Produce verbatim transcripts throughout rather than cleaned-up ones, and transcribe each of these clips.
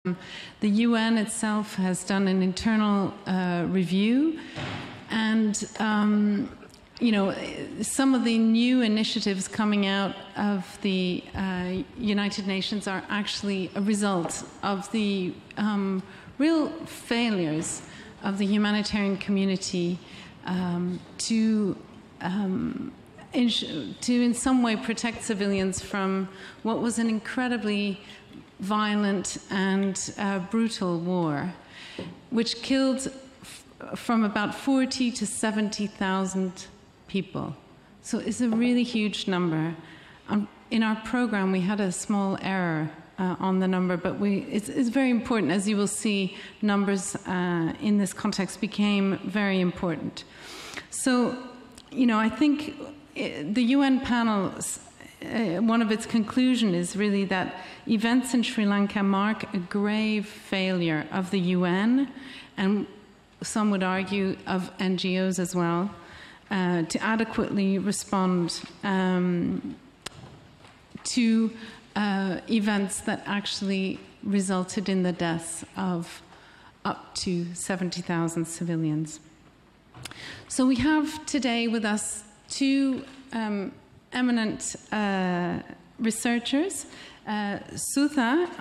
The U N itself has done an internal uh, review, and um, you know, some of the new initiatives coming out of the uh, United Nations are actually a result of the um, real failures of the humanitarian community um, to um, in, to in some way protect civilians from what was an incredibly violent and uh, brutal war, which killed f- from about forty to seventy thousand people. So it's a really huge number. Um, in our program, we had a small error uh, on the number, but we, it's, it's very important. As you will see, numbers uh, in this context became very important. So, you know, I think the U N panel, uh, one of its conclusions is really that events in Sri Lanka mark a grave failure of the U N, and some would argue of N G Os as well, Uh, to adequately respond um, to uh, events that actually resulted in the deaths of up to seventy thousand civilians. So we have today with us two um, eminent uh, researchers, uh, Sutha.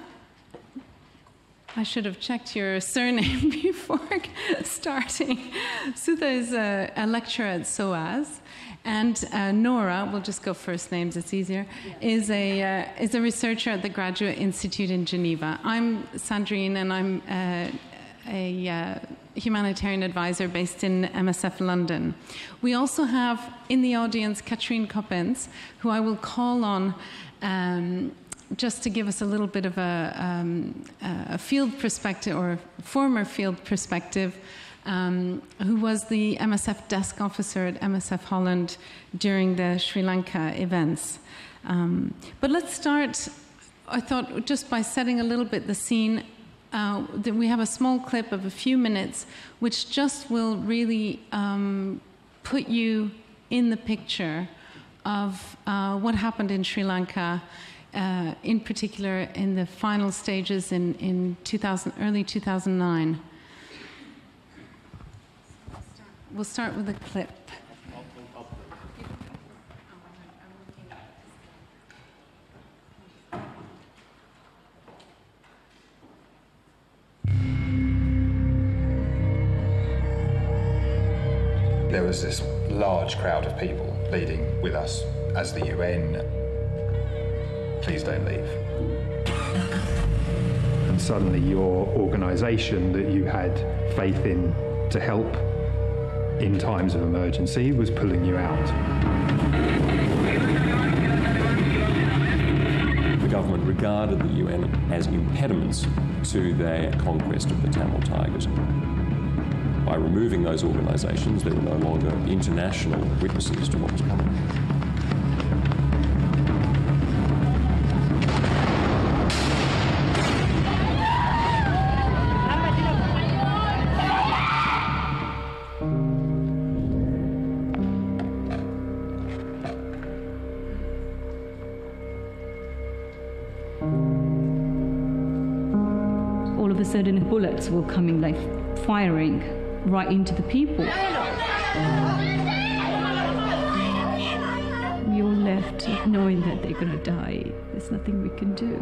I should have checked your surname before starting. Sutha is a, a lecturer at SOAS, and uh, Nora, we'll just go first names, it's easier, yeah. is a uh, is a researcher at the Graduate Institute in Geneva. I'm Sandrine, and I'm uh, a uh, humanitarian advisor based in M S F London. We also have in the audience Katrine Coppens, who I will call on um, just to give us a little bit of a, um, a field perspective, or former field perspective, um, who was the M S F desk officer at M S F Holland during the Sri Lanka events. Um, but let's start, I thought, just by setting a little bit the scene. Uh, that we have a small clip of a few minutes, which just will really um, put you in the picture of uh, what happened in Sri Lanka, Uh, in particular in the final stages in, in two thousand, early two thousand nine. We'll start with a clip. There was this large crowd of people pleading with us as the U N, please don't leave. And suddenly your organisation that you had faith in to help in times of emergency was pulling you out. The government regarded the U N as impediments to their conquest of the Tamil Tigers. By removing those organisations, there were no longer international witnesses to what was coming. All of a sudden, bullets were coming, like firing right into the people. We all left knowing that they're going to die. There's nothing we can do.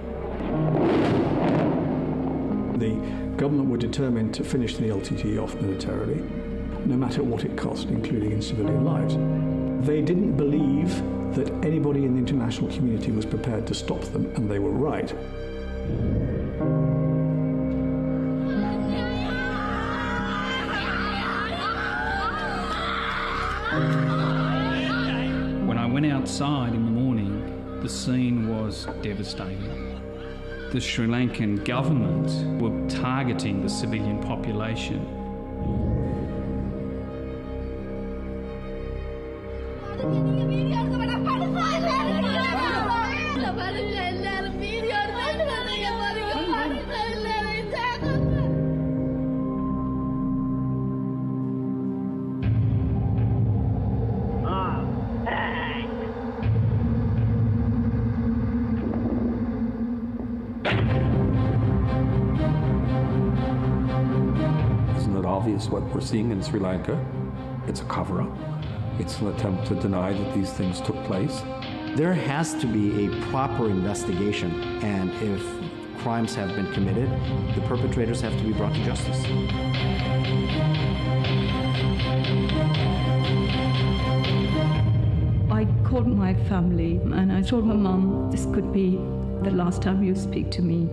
The government were determined to finish the L T T E off militarily, no matter what it cost, including in civilian lives. They didn't believe that anybody in the international community was prepared to stop them, and they were right. When I went outside in the morning, the scene was devastating. The Sri Lankan government were targeting the civilian population. obvious what we're seeing in Sri Lanka. It's a cover-up. It's an attempt to deny that these things took place. There has to be a proper investigation, and if crimes have been committed, the perpetrators have to be brought to justice. I called my family and I told my mum, this could be the last time you speak to me.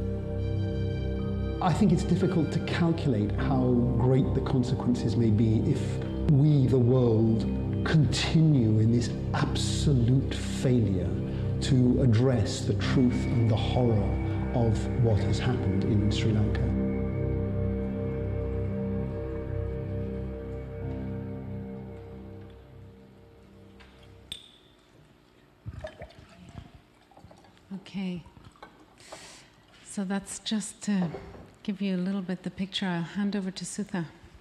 I think it's difficult to calculate how great the consequences may be if we, the world, continue in this absolute failure to address the truth and the horror of what has happened in Sri Lanka. Okay, so that's just to give you a little bit the picture. I'll hand over to Sutha.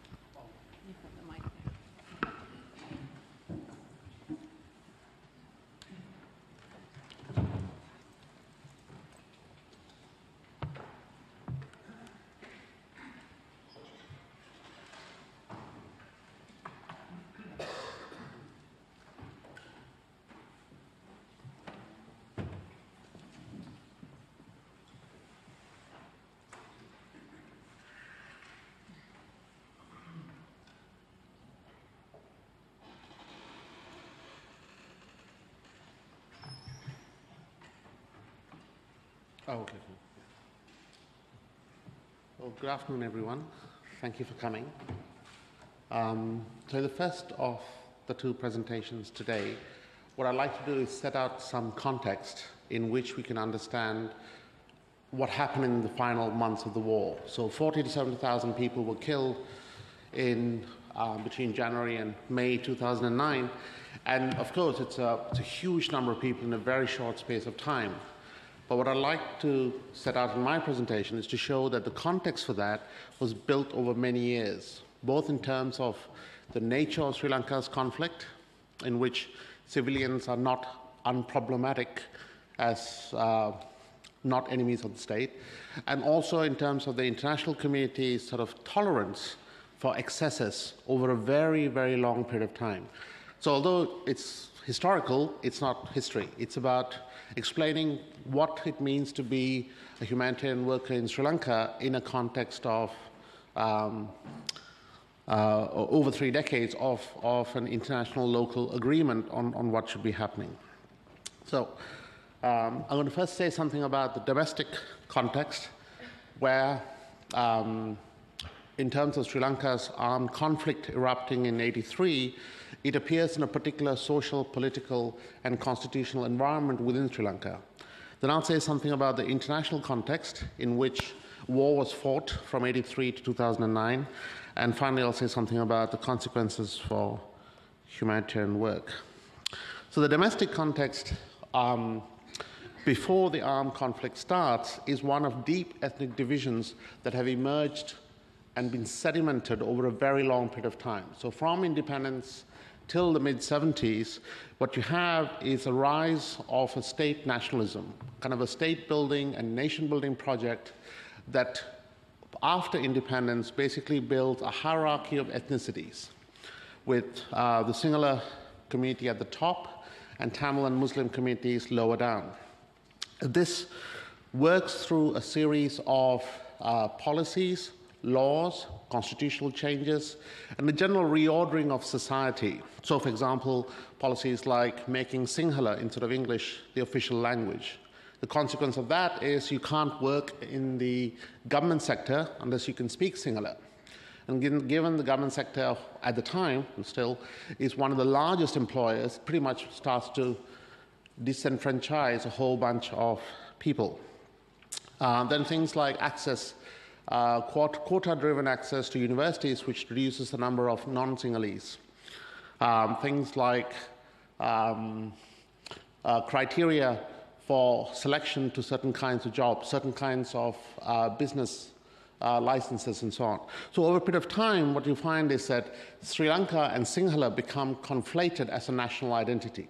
Oh, okay. Well, good afternoon, everyone. Thank you for coming. Um, so the first of the two presentations today, what I'd like to do is set out some context in which we can understand what happened in the final months of the war. So forty to seventy thousand people were killed in uh, between January and May two thousand nine. And of course, it's a, it's a huge number of people in a very short space of time. But what I'd like to set out in my presentation is to show that the context for that was built over many years, both in terms of the nature of Sri Lanka's conflict, in which civilians are not unproblematic as uh, not enemies of the state, and also in terms of the international community's sort of tolerance for excesses over a very, very long period of time. So although it's historical, it's not history. It's about explaining what it means to be a humanitarian worker in Sri Lanka in a context of um, uh, over three decades of, of an international local agreement on, on what should be happening. So um, I'm going to first say something about the domestic context, where um, in terms of Sri Lanka's armed conflict erupting in eighty-three, it appears in a particular social, political, and constitutional environment within Sri Lanka. Then I'll say something about the international context in which war was fought from eighty-three to two thousand nine. And finally, I'll say something about the consequences for humanitarian work. So the domestic context um, before the armed conflict starts is one of deep ethnic divisions that have emerged and been sedimented over a very long period of time. So from independence till the mid seventies, what you have is a rise of a state nationalism, kind of a state building and nation building project that after independence basically builds a hierarchy of ethnicities with uh, the Sinhala community at the top and Tamil and Muslim communities lower down. This works through a series of uh, policies, laws, constitutional changes, and the general reordering of society. So, for example, policies like making Sinhala instead of English the official language. The consequence of that is you can't work in the government sector unless you can speak Sinhala. And given, given the government sector at the time, and still, is one of the largest employers, pretty much starts to disenfranchise a whole bunch of people. Uh, then things like access, Uh, quota-driven access to universities, which reduces the number of non-Sinhalese. Um, things like um, uh, criteria for selection to certain kinds of jobs, certain kinds of uh, business uh, licenses, and so on. So over a period of time, what you find is that Sri Lanka and Sinhala become conflated as a national identity.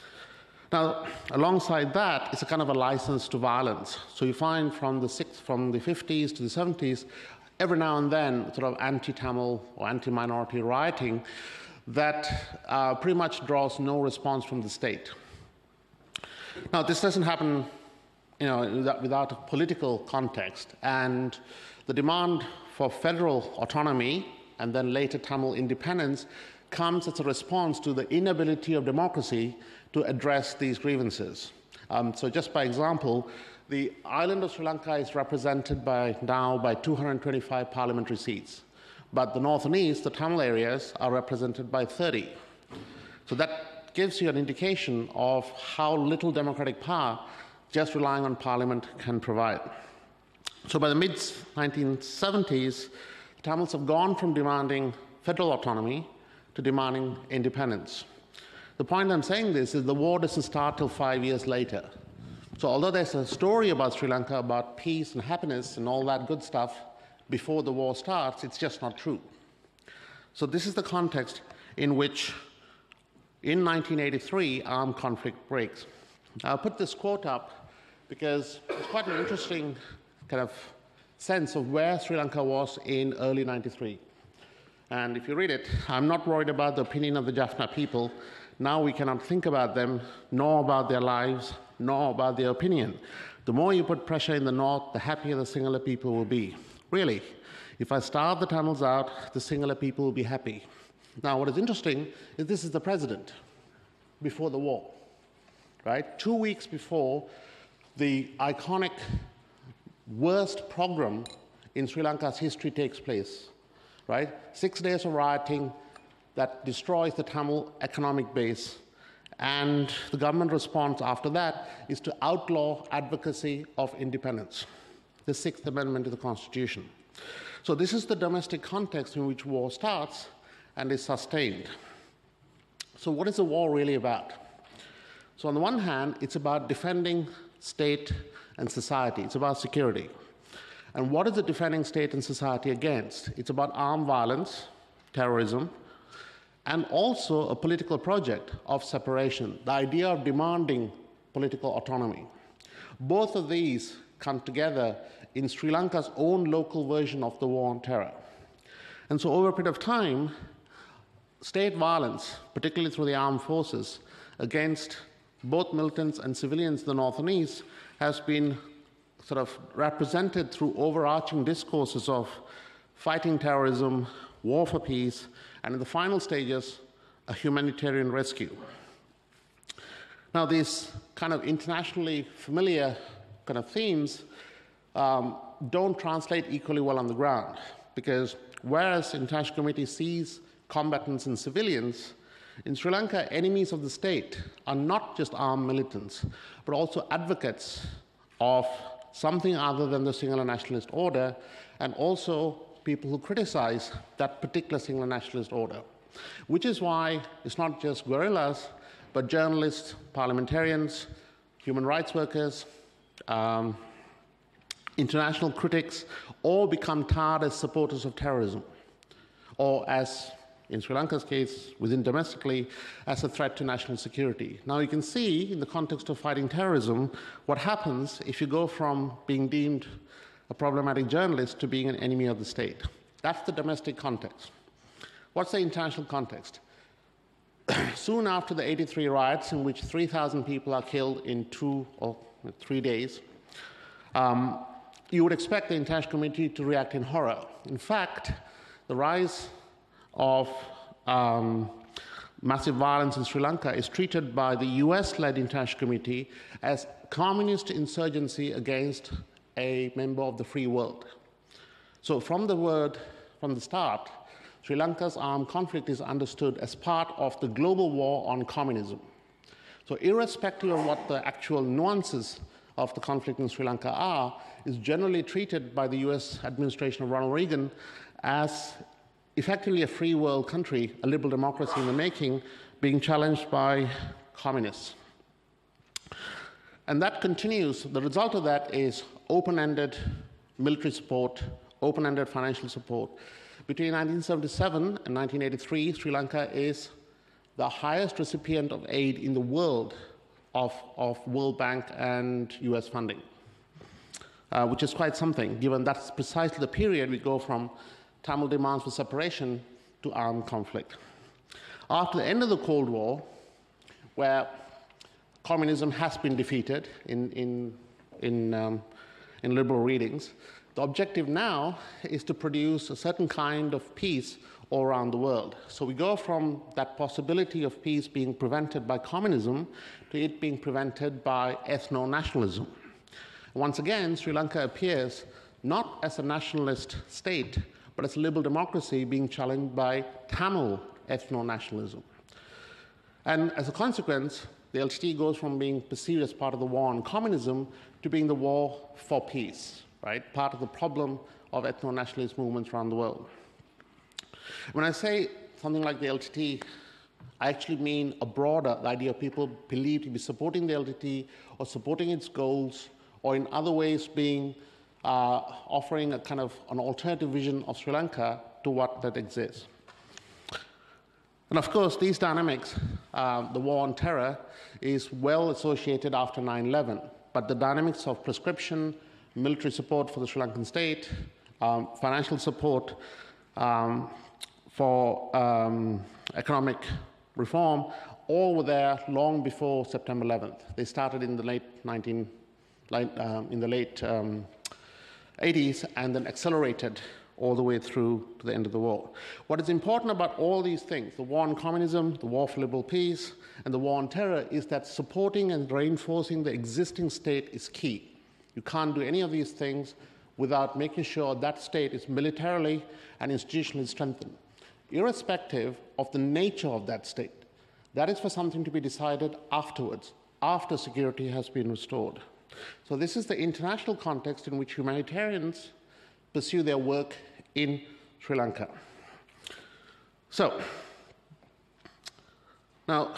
Now, alongside that, it's a kind of a license to violence. So you find from the sixth, from the fifties to the seventies, every now and then sort of anti-Tamil or anti-minority rioting that uh, pretty much draws no response from the state. Now, this doesn't happen, you know, without, without a political context, and the demand for federal autonomy and then later Tamil independence comes as a response to the inability of democracy to address these grievances. Um, so just by example, the island of Sri Lanka is represented by now by two hundred twenty-five parliamentary seats, but the north and east, the Tamil areas, are represented by thirty. So that gives you an indication of how little democratic power just relying on parliament can provide. So by the mid nineteen seventies, the Tamils have gone from demanding federal autonomy to demanding independence. The point I'm saying this is the war doesn't start till five years later. So although there's a story about Sri Lanka about peace and happiness and all that good stuff before the war starts, it's just not true. So this is the context in which, in nineteen eighty-three, armed conflict breaks. I'll put this quote up because it's quite an interesting kind of sense of where Sri Lanka was in early ninety-three. And if you read it, I'm not worried about the opinion of the Jaffna people. Now we cannot think about them, nor about their lives, nor about their opinion. The more you put pressure in the north, the happier the Sinhala people will be. Really, if I starve the Tamils out, the Sinhala people will be happy. Now, what is interesting is this is the president before the war, right? Two weeks before the iconic worst pogrom in Sri Lanka's history takes place, right? Six days of rioting that destroys the Tamil economic base, and the government response after that is to outlaw advocacy of independence, the Sixth Amendment to the Constitution. So this is the domestic context in which war starts and is sustained. So what is the war really about? So on the one hand, it's about defending state and society. It's about security. And what is it defending state and society against? It's about armed violence, terrorism, and also a political project of separation, the idea of demanding political autonomy. Both of these come together in Sri Lanka's own local version of the war on terror. And so over a period of time, state violence, particularly through the armed forces, against both militants and civilians in the north and east, has been sort of represented through overarching discourses of fighting terrorism, war for peace, and in the final stages, a humanitarian rescue. Now, these kind of internationally familiar kind of themes um, don't translate equally well on the ground, because whereas the International Committee sees combatants and civilians, in Sri Lanka, enemies of the state are not just armed militants, but also advocates of something other than the Sinhala nationalist order, and also people who criticize that particular Sinhala nationalist order, which is why it's not just guerrillas, but journalists, parliamentarians, human rights workers, um, international critics, all become tarred as supporters of terrorism, or as, in Sri Lanka's case, within domestically, as a threat to national security. Now you can see, in the context of fighting terrorism, what happens if you go from being deemed a problematic journalist to being an enemy of the state. That's the domestic context. What's the international context? Soon after the eighty-three riots, in which three thousand people are killed in two or three days, um, you would expect the international community to react in horror. In fact, the rise of um, massive violence in Sri Lanka is treated by the U S-led international committee as communist insurgency against a member of the free world. So from the word, from the start, Sri Lanka's armed conflict is understood as part of the global war on communism. So irrespective of what the actual nuances of the conflict in Sri Lanka are, is generally treated by the U S administration of Ronald Reagan as effectively a free world country, a liberal democracy in the making, being challenged by communists. And that continues. The result of that is open-ended military support, open-ended financial support. Between nineteen seventy-seven and nineteen eighty-three, Sri Lanka is the highest recipient of aid in the world of, of World Bank and U S funding. uh, which is quite something, given that's precisely the period we go from Tamil demands for separation to armed conflict. After the end of the Cold War, where communism has been defeated in, in, in, um, in liberal readings, the objective now is to produce a certain kind of peace all around the world. So we go from that possibility of peace being prevented by communism to it being prevented by ethno-nationalism. Once again, Sri Lanka appears not as a nationalist state, but as a liberal democracy being challenged by Tamil ethno-nationalism. And as a consequence, the L T T goes from being perceived as part of the war on communism to being the war for peace, right? Part of the problem of ethno-nationalist movements around the world. When I say something like the L T T, I actually mean a broader the idea of people believed to be supporting the L T T or supporting its goals or in other ways being uh, offering a kind of an alternative vision of Sri Lanka to what that exists. And of course, these dynamics, uh, the war on terror, is well associated after nine eleven. But the dynamics of prescription, military support for the Sri Lankan state, um, financial support um, for um, economic reform, all were there long before September eleventh. They started in the late nineteen, late, um, in the late um, eighties, and then accelerated all the way through to the end of the war. What is important about all these things, the war on communism, the war for liberal peace, and the war on terror, is that supporting and reinforcing the existing state is key. You can't do any of these things without making sure that state is militarily and institutionally strengthened, irrespective of the nature of that state. That is for something to be decided afterwards, after security has been restored. So this is the international context in which humanitarians pursue their work in Sri Lanka. So, now,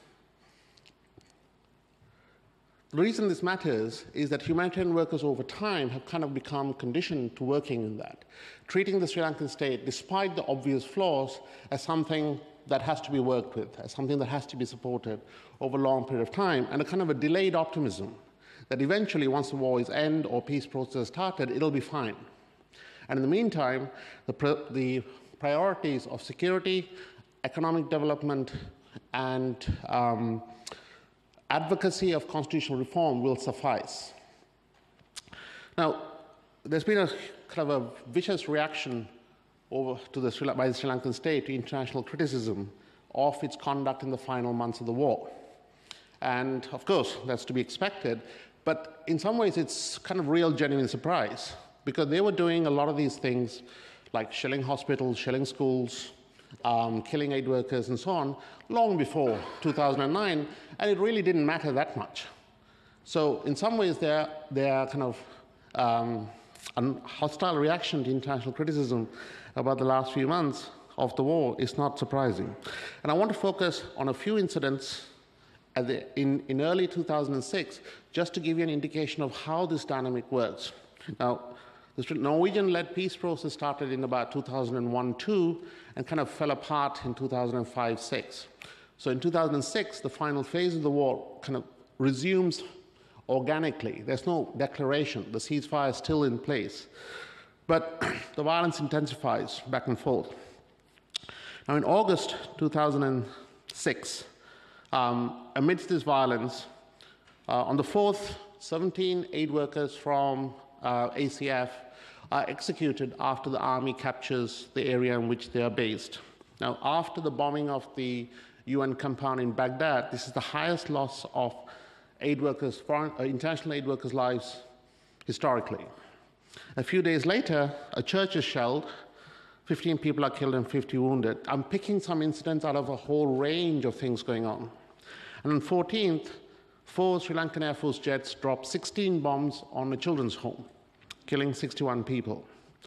the reason this matters is that humanitarian workers over time have kind of become conditioned to working in that, treating the Sri Lankan state, despite the obvious flaws, as something that has to be worked with, as something that has to be supported over a long period of time, and a kind of a delayed optimism that eventually, once the war is end or peace process started, it'll be fine. And in the meantime, the, pr the priorities of security, economic development, and um, advocacy of constitutional reform will suffice. Now, there's been a kind of a vicious reaction over to the Sri by the Sri Lankan state to international criticism of its conduct in the final months of the war. And of course, that's to be expected, but in some ways it's kind of real genuine surprise, because they were doing a lot of these things like shelling hospitals, shelling schools, um, killing aid workers and so on, long before two thousand nine, and it really didn't matter that much. So in some ways their, their kind of um, a hostile reaction to international criticism about the last few months of the war is not surprising. And I want to focus on a few incidents at the, in, in early two thousand six, just to give you an indication of how this dynamic works. Now, the Norwegian-led peace process started in about two thousand one two and kind of fell apart in two thousand five six. So in two thousand six, the final phase of the war kind of resumes organically. There's no declaration. The ceasefire is still in place. But the violence intensifies back and forth. Now in August two thousand six, um, amidst this violence, uh, on the fourth, seventeen aid workers from uh, A C F are executed after the army captures the area in which they are based. Now, after the bombing of the U N compound in Baghdad, this is the highest loss of aid workers, foreign, uh, international aid workers' lives historically. A few days later, a church is shelled, fifteen people are killed and fifty wounded. I'm picking some incidents out of a whole range of things going on. And on the fourteenth, four Sri Lankan Air Force jets dropped sixteen bombs on a children's home, killing sixty-one people.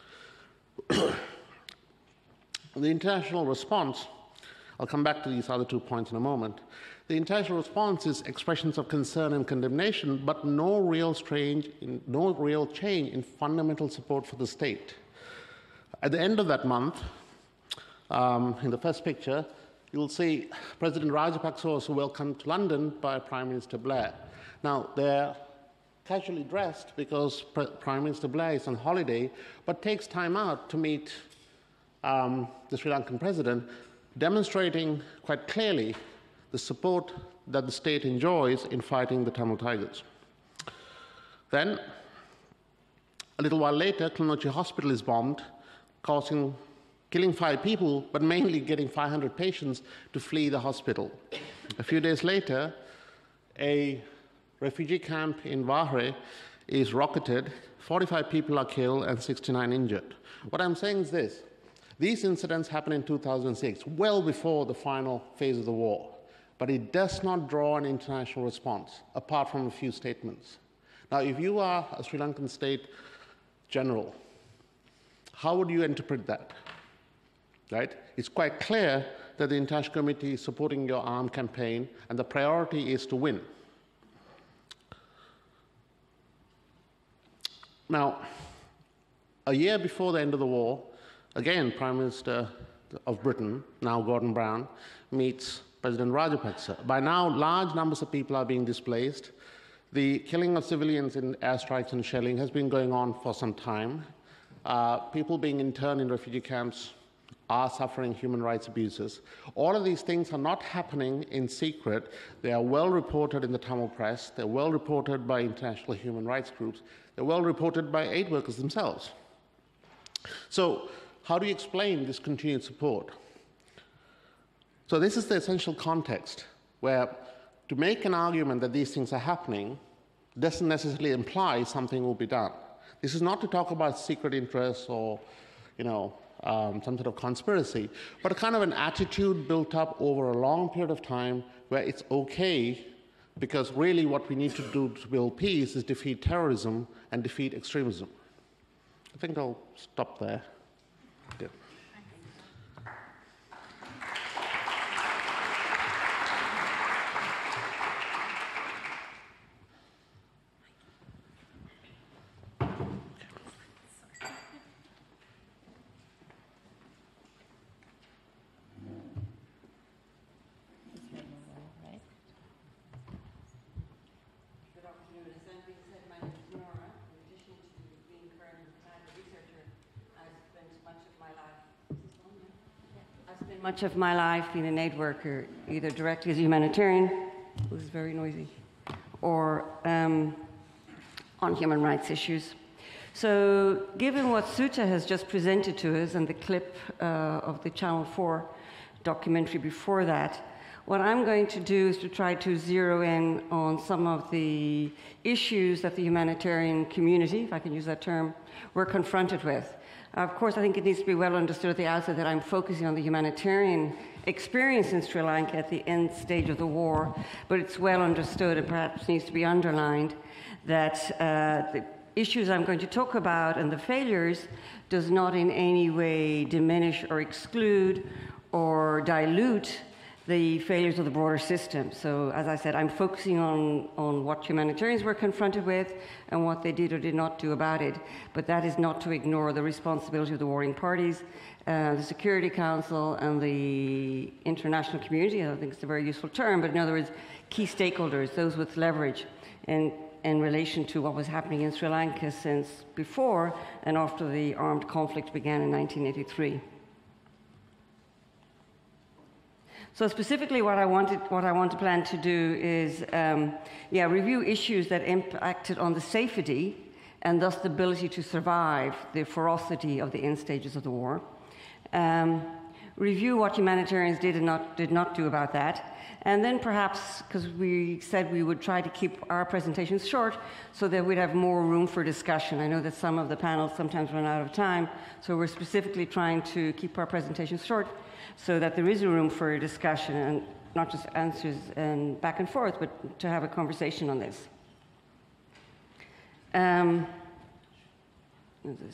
The international response, I'll come back to these other two points in a moment. The international response is expressions of concern and condemnation, but no real change in, no real change in fundamental support for the state. At the end of that month, um, in the first picture, you'll see President Rajapaksa was welcomed to London by Prime Minister Blair. Now, there casually dressed because Prime Minister Blair is on holiday, but takes time out to meet um, the Sri Lankan president, demonstrating quite clearly the support that the state enjoys in fighting the Tamil Tigers. Then, a little while later, Kilnochchi Hospital is bombed, causing, killing five people, but mainly getting five hundred patients to flee the hospital. A few days later, a refugee camp in Vahre is rocketed, forty-five people are killed and sixty-nine injured. What I'm saying is this: these incidents happened in two thousand six, well before the final phase of the war, but it does not draw an international response, apart from a few statements. Now, if you are a Sri Lankan state general, how would you interpret that? Right? It's quite clear that the International Committee is supporting your armed campaign, and the priority is to win. Now, a year before the end of the war, again, Prime Minister of Britain, now Gordon Brown, meets President Rajapaksa. By now, large numbers of people are being displaced. The killing of civilians in airstrikes and shelling has been going on for some time. Uh, people being interned in refugee camps are suffering human rights abuses. All of these things are not happening in secret. They are well reported in the Tamil press. They're well reported by international human rights groups. They're well reported by aid workers themselves. So how do you explain this continued support? So this is the essential context where to make an argument that these things are happening doesn't necessarily imply something will be done. This is not to talk about secret interests or, you know, um, some sort of conspiracy, but a kind of an attitude built up over a long period of time where it's okay, because really what we need to do to build peace is defeat terrorism and defeat extremism. I think I'll stop there. Yeah. Much of my life being an aid worker, either directly as a humanitarian, it was very noisy, or um, on human rights issues. So given what Sutta has just presented to us and the clip uh, of the Channel four documentary before that, what I'm going to do is to try to zero in on some of the issues that the humanitarian community, if I can use that term, were confronted with. Of course, I think it needs to be well understood at the outset that I'm focusing on the humanitarian experience in Sri Lanka at the end stage of the war, but it's well understood and perhaps needs to be underlined that uh, the issues I'm going to talk about and the failures does not in any way diminish or exclude or dilute the failures of the broader system. So, as I said, I'm focusing on, on what humanitarians were confronted with and what they did or did not do about it. But that is not to ignore the responsibility of the warring parties, uh, the Security Council, and the international community. I don't think it's a very useful term, but in other words, key stakeholders, those with leverage in, in relation to what was happening in Sri Lanka since before and after the armed conflict began in nineteen eighty-three. So specifically what I wanted, what I want to plan to do is, um, yeah, review issues that impacted on the safety and thus the ability to survive the ferocity of the end stages of the war. Um, review what humanitarians did and not, did not do about that. And then perhaps, because we said we would try to keep our presentations short so that we'd have more room for discussion. I know that some of the panels sometimes run out of time, so we're specifically trying to keep our presentations short so that there is a room for a discussion and not just answers and back and forth, but to have a conversation on this. Um, this.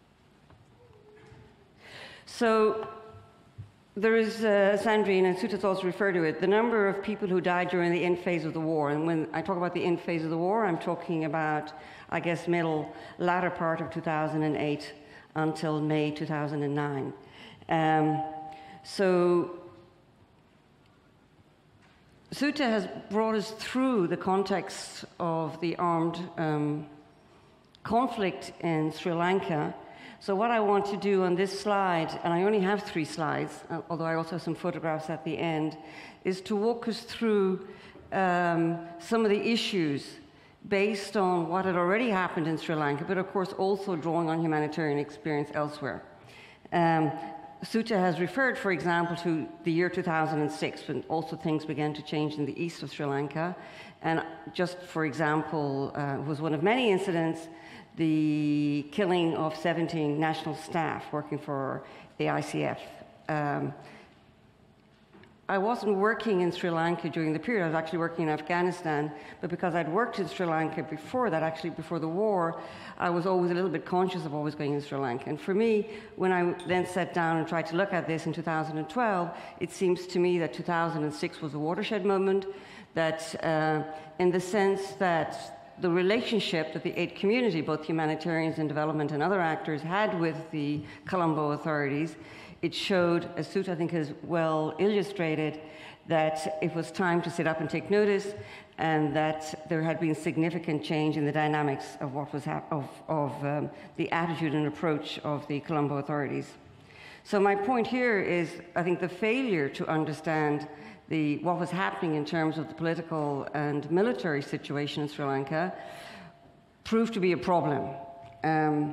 So there is, uh, Sandrine and Suta's also referred to it, the number of people who died during the end phase of the war. And when I talk about the end phase of the war, I'm talking about, I guess, middle, latter part of two thousand eight until May two thousand nine. Um, So Sutta has brought us through the context of the armed um, conflict in Sri Lanka. So what I want to do on this slide, and I only have three slides, although I also have some photographs at the end, is to walk us through um, some of the issues based on what had already happened in Sri Lanka, but of course also drawing on humanitarian experience elsewhere. Um, Sutta has referred, for example, to the year two thousand six, when also things began to change in the east of Sri Lanka. And just for example, uh, was one of many incidents, the killing of seventeen national staff working for the I C F. Um, I wasn't working in Sri Lanka during the period. I was actually working in Afghanistan, but because I'd worked in Sri Lanka before that, actually before the war, I was always a little bit conscious of always going in Sri Lanka. And for me, when I then sat down and tried to look at this in two thousand twelve, it seems to me that two thousand six was a watershed moment, that uh, in the sense that the relationship that the aid community, both humanitarians and development and other actors, had with the Colombo authorities, it showed, as Sutta I think has well illustrated, that it was time to sit up and take notice, and that there had been significant change in the dynamics of what was hap- of, of um, the attitude and approach of the Colombo authorities. So my point here is, I think the failure to understand the, what was happening in terms of the political and military situation in Sri Lanka proved to be a problem. Um,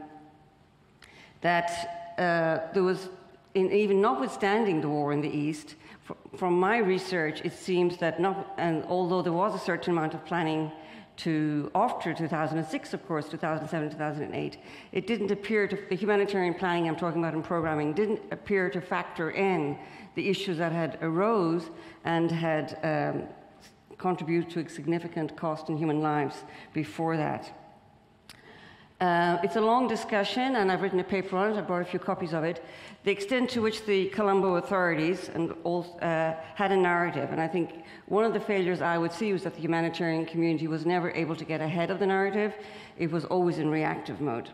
that uh, there was, in, even notwithstanding the war in the East, fr- from my research, it seems that not, and although there was a certain amount of planning to, after two thousand six, of course, two thousand seven, two thousand eight, it didn't appear to, the humanitarian planning I'm talking about in programming, didn't appear to factor in the issues that had arose and had um, contributed to a significant cost in human lives before that. Uh, it's a long discussion, and I've written a paper on it. I brought a few copies of it. The extent to which the Colombo authorities and all, uh, had a narrative, and I think one of the failures I would see was that the humanitarian community was never able to get ahead of the narrative. It was always in reactive mode.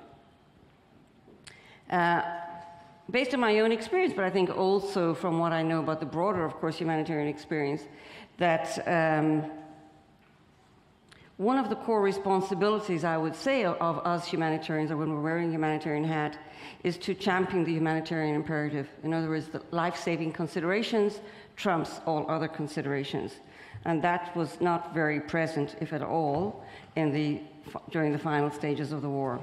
Uh, based on my own experience, but I think also from what I know about the broader, of course, humanitarian experience, that um, one of the core responsibilities, I would say, of us humanitarians, or when we're wearing a humanitarian hat, is to champion the humanitarian imperative. In other words, the life-saving considerations trumps all other considerations. And that was not very present, if at all, in the, during the final stages of the war.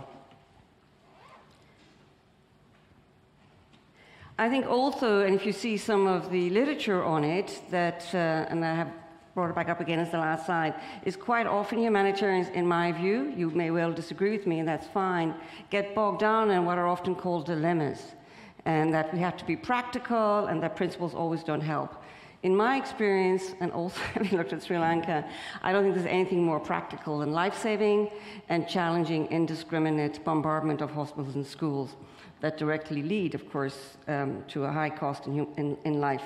I think also, and if you see some of the literature on it, that, uh, and I have brought it back up again as the last slide, is quite often humanitarians, in my view, you may well disagree with me, and that's fine, get bogged down in what are often called dilemmas, and that we have to be practical, and that principles always don't help. In my experience, and also having looked at Sri Lanka, I don't think there's anything more practical than life-saving and challenging indiscriminate bombardment of hospitals and schools that directly lead, of course, um, to a high cost in, in, in life.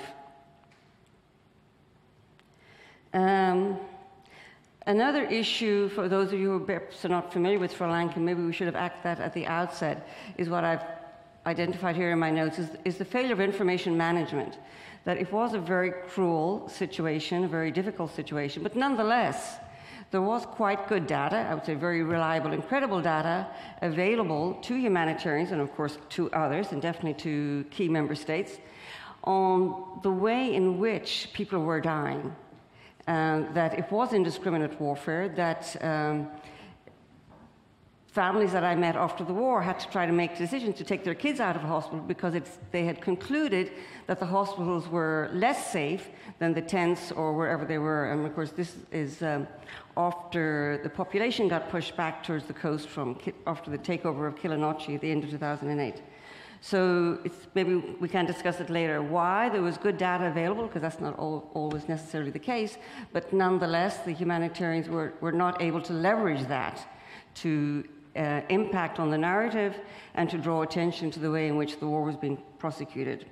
Um, another issue, for those of you who are not familiar with Sri Lanka, maybe we should have asked that at the outset, is what I've identified here in my notes, is, is the failure of information management. That it was a very cruel situation, a very difficult situation, but nonetheless, there was quite good data, I would say very reliable and credible data, available to humanitarians and, of course, to others, and definitely to key member states, on the way in which people were dying. Um, that it was indiscriminate warfare, that um, families that I met after the war had to try to make decisions to take their kids out of hospital because it's, they had concluded that the hospitals were less safe than the tents or wherever they were. And of course, this is um, after the population got pushed back towards the coast from after the takeover of Kilinochchi at the end of two thousand eight. So it's, maybe we can discuss it later, why there was good data available, because that's not all, always necessarily the case, but nonetheless, the humanitarians were, were not able to leverage that to uh, impact on the narrative and to draw attention to the way in which the war was being prosecuted.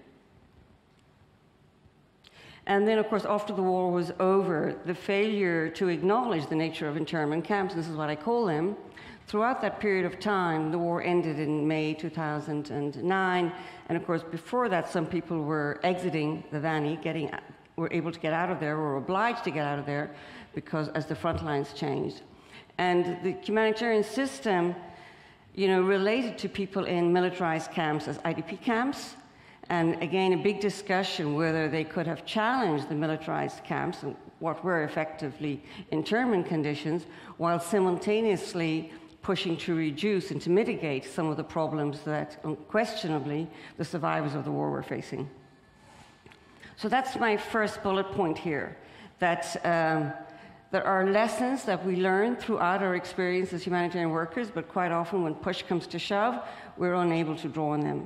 And then, of course, after the war was over, the failure to acknowledge the nature of internment camps, this is what I call them. Throughout that period of time, the war ended in May two thousand nine, and of course, before that, some people were exiting the Vani, getting were able to get out of there, were obliged to get out of there, because as the front lines changed. And the humanitarian system, you know, related to people in militarized camps as I D P camps, and again, a big discussion whether they could have challenged the militarized camps and what were effectively internment conditions, while simultaneously pushing to reduce and to mitigate some of the problems that unquestionably the survivors of the war were facing. So that's my first bullet point here, that um, there are lessons that we learn throughout our experience as humanitarian workers, but quite often when push comes to shove, we're unable to draw on them.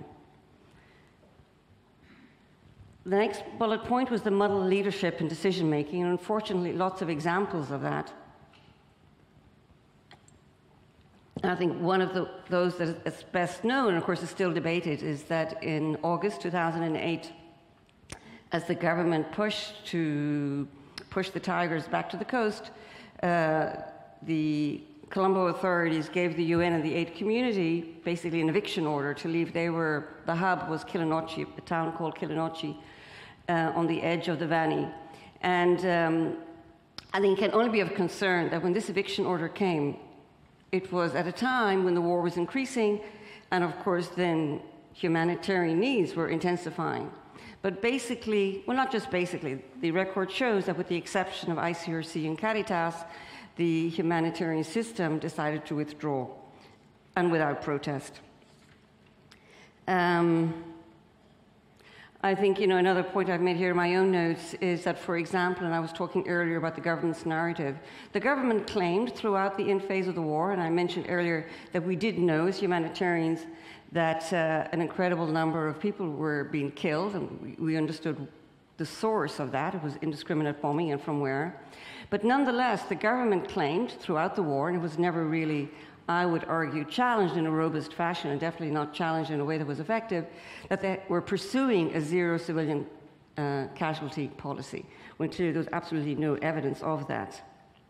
The next bullet point was the muddled leadership and decision making, and unfortunately lots of examples of that. And I think one of the, those that is best known, and of course is still debated, is that in August two thousand eight, as the government pushed to push the Tigers back to the coast, uh, the Colombo authorities gave the U N and the aid community basically an eviction order to leave. They were, the hub was Kilinochie, a town called Kilinochie, uh, on the edge of the Vanni. And um, I think it can only be of concern that when this eviction order came, it was at a time when the war was increasing, and of course then humanitarian needs were intensifying. But basically, well, not just basically, the record shows that with the exception of I C R C and Caritas, the humanitarian system decided to withdraw, and without protest. Um, I think, you know, another point I've made here in my own notes is that, for example, and I was talking earlier about the government's narrative, the government claimed throughout the end phase of the war, and I mentioned earlier that we did know as humanitarians that uh, an incredible number of people were being killed, and we, we understood the source of that. It was indiscriminate bombing and from where. But nonetheless, the government claimed throughout the war, and it was never really, I would argue, challenged in a robust fashion, and definitely not challenged in a way that was effective, that they were pursuing a zero civilian uh, casualty policy, when clearly there was absolutely no evidence of that.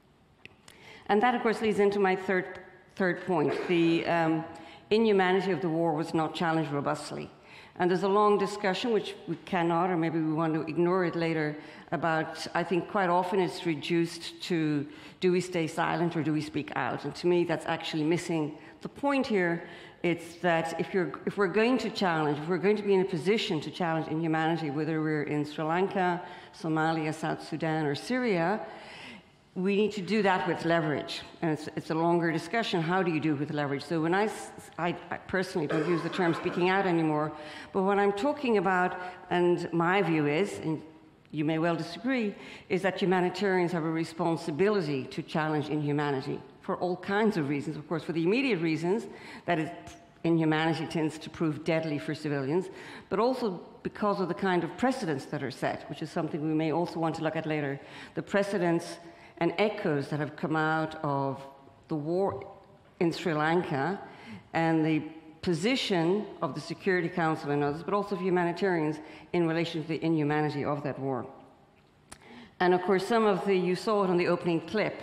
And that, of course, leads into my third, third point. The um, inhumanity of the war was not challenged robustly. And there's a long discussion, which we cannot, or maybe we want to ignore it later, about, I think quite often it's reduced to, do we stay silent or do we speak out? And to me, that's actually missing the point here. It's that if, you're, if we're going to challenge, if we're going to be in a position to challenge inhumanity, whether we're in Sri Lanka, Somalia, South Sudan, or Syria, we need to do that with leverage. And it's, it's a longer discussion. How do you do it with leverage? So when I, I, I personally don't use the term speaking out anymore, but what I'm talking about, and my view is, and you may well disagree, is that humanitarians have a responsibility to challenge inhumanity for all kinds of reasons. Of course, for the immediate reasons, that is, inhumanity tends to prove deadly for civilians, but also because of the kind of precedents that are set, which is something we may also want to look at later. The precedents and echoes that have come out of the war in Sri Lanka and the position of the Security Council and others, but also of humanitarians in relation to the inhumanity of that war. And of course, some of the, you saw it on the opening clip,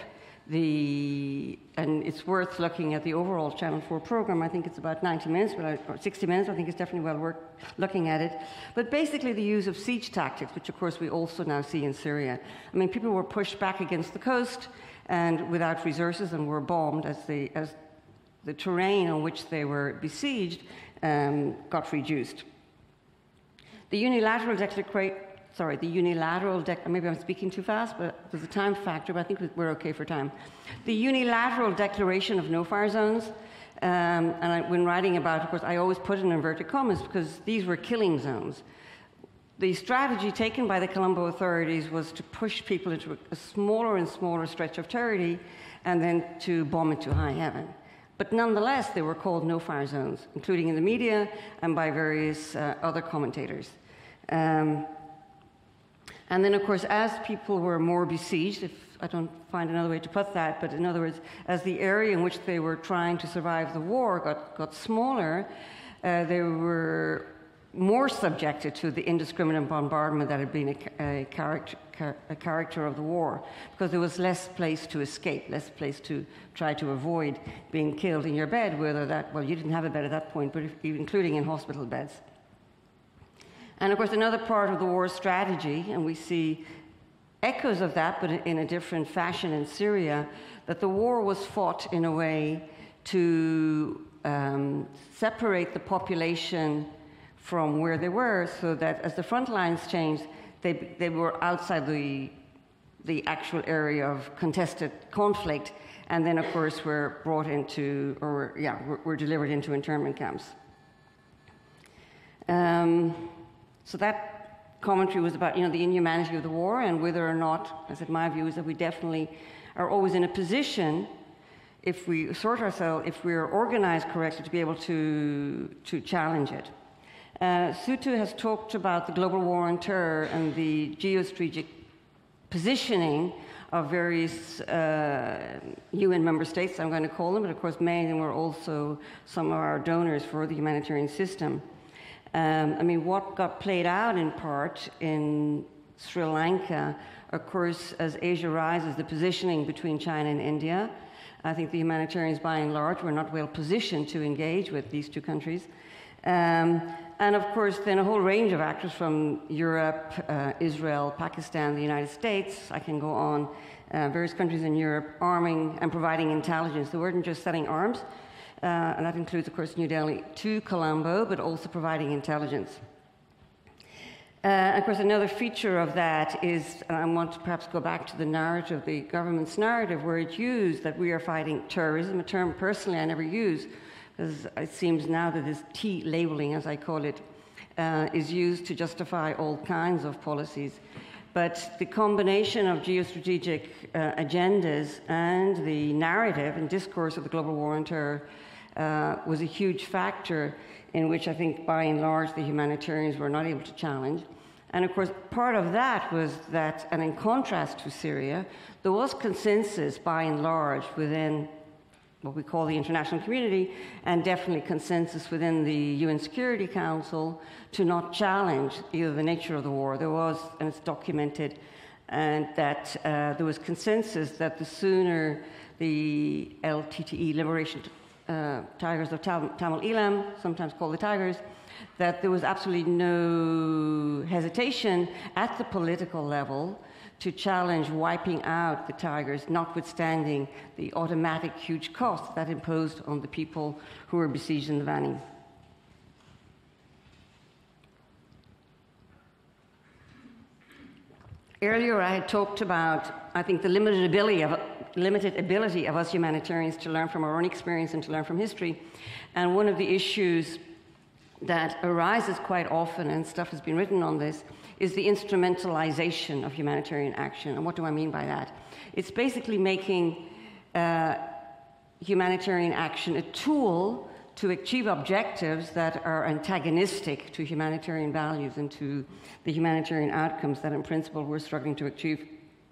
the, and it's worth looking at the overall Channel four program. I think it's about ninety minutes, but I, or sixty minutes. I think it's definitely well worth looking at it. But basically the use of siege tactics, which of course we also now see in Syria. I mean, people were pushed back against the coast and without resources and were bombed as the, as the terrain on which they were besieged um, got reduced. The unilateral declaration, sorry, the unilateral, dec maybe I'm speaking too fast, but there's a time factor, but I think we're okay for time. The unilateral declaration of no-fire zones, um, and I, when writing about it, of course, I always put in inverted commas because these were killing zones. The strategy taken by the Colombo authorities was to push people into a smaller and smaller stretch of territory and then to bomb it to high heaven. But nonetheless, they were called no-fire zones, including in the media and by various uh, other commentators. Um, and then, of course, as people were more besieged, if I don't find another way to put that, but in other words, as the area in which they were trying to survive the war got, got smaller, uh, they were more subjected to the indiscriminate bombardment that had been a, a, character, a character of the war, because there was less place to escape, less place to try to avoid being killed in your bed, whether that, well, you didn't have a bed at that point, but if, including in hospital beds. And of course, another part of the war strategy, and we see echoes of that, but in a different fashion in Syria, that the war was fought in a way to um, separate the population from where they were, so that as the front lines changed, they, they were outside the, the actual area of contested conflict, and then, of course, were brought into, or yeah, were, were delivered into internment camps. Um, so that commentary was about, you know, the inhumanity of the war, and whether or not, as in my view, is that we definitely are always in a position, if we sort ourselves, if we're organized correctly, to be able to, to challenge it. Uh, Sutu has talked about the global war on terror and the geostrategic positioning of various uh, U N member states, I'm going to call them, but of course many of them were also some of our donors for the humanitarian system. Um, I mean, what got played out in part in Sri Lanka, of course, as Asia rises, the positioning between China and India. I think the humanitarians, by and large, were not well positioned to engage with these two countries. Um, and of course, then a whole range of actors from Europe, uh, Israel, Pakistan, the United States, I can go on, uh, various countries in Europe, arming and providing intelligence. They weren't just selling arms, uh, and that includes, of course, New Delhi to Colombo, but also providing intelligence. Uh, of course, another feature of that is, and I want to perhaps go back to the narrative, the government's narrative, where it used that we are fighting terrorism, a term personally I never use, because it seems now that this T-labeling, as I call it, uh, is used to justify all kinds of policies. But the combination of geostrategic uh, agendas and the narrative and discourse of the global war on terror uh, was a huge factor in which I think, by and large, the humanitarians were not able to challenge. And of course, part of that was that, and in contrast to Syria, there was consensus, by and large, within what we call the international community, and definitely consensus within the U N Security Council to not challenge either the nature of the war. There was, and it's documented, and that uh, there was consensus that the sooner the L T T E, Liberation uh, Tigers of Tam Tamil Eelam, sometimes called the Tigers, that there was absolutely no hesitation at the political level to challenge wiping out the Tigers, notwithstanding the automatic huge costs that imposed on the people who were besieged in the Vanni. Earlier I had talked about, I think, the limited ability of, limited ability of us humanitarians to learn from our own experience and to learn from history. And one of the issues that arises quite often, and stuff has been written on this, is the instrumentalization of humanitarian action. And what do I mean by that? It's basically making uh, humanitarian action a tool to achieve objectives that are antagonistic to humanitarian values and to the humanitarian outcomes that in principle we're struggling to achieve.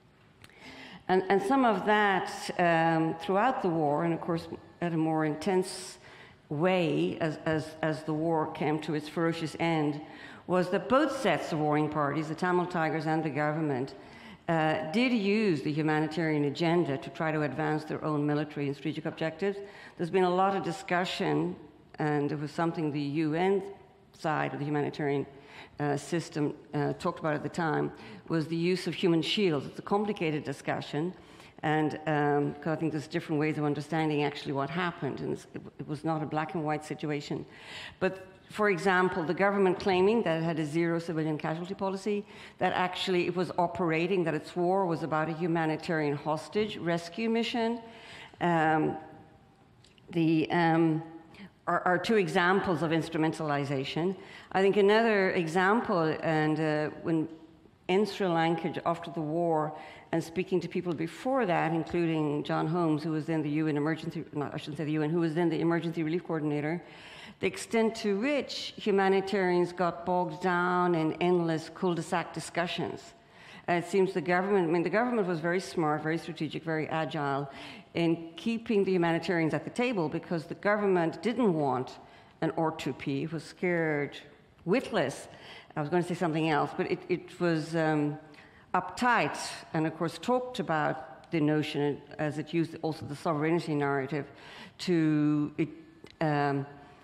And, and some of that um, throughout the war, and of course at a more intense way as, as, as the war came to its ferocious end, was that both sets of warring parties, the Tamil Tigers and the government, uh, did use the humanitarian agenda to try to advance their own military and strategic objectives. There's been a lot of discussion, and it was something the U N side of the humanitarian uh, system uh, talked about at the time, was the use of human shields. It's a complicated discussion, and um, I think there's different ways of understanding actually what happened, and it, it was not a black and white situation. But for example, the government claiming that it had a zero civilian casualty policy, that actually it was operating, that its war was about a humanitarian hostage rescue mission. Um, the, um, are, are two examples of instrumentalization. I think another example, and uh, when in Sri Lanka after the war, and speaking to people before that, including John Holmes, who was then the U N emergency, not, I shouldn't say the U N, who was then the emergency relief coordinator, the extent to which humanitarians got bogged down in endless cul-de-sac discussions. Uh, it seems the government, I mean, the government was very smart, very strategic, very agile in keeping the humanitarians at the table, because the government didn't want an R two P. It was scared witless. I was going to say something else, but it, it was um, uptight, and of course talked about the notion, as it used also the sovereignty narrative, to it, um,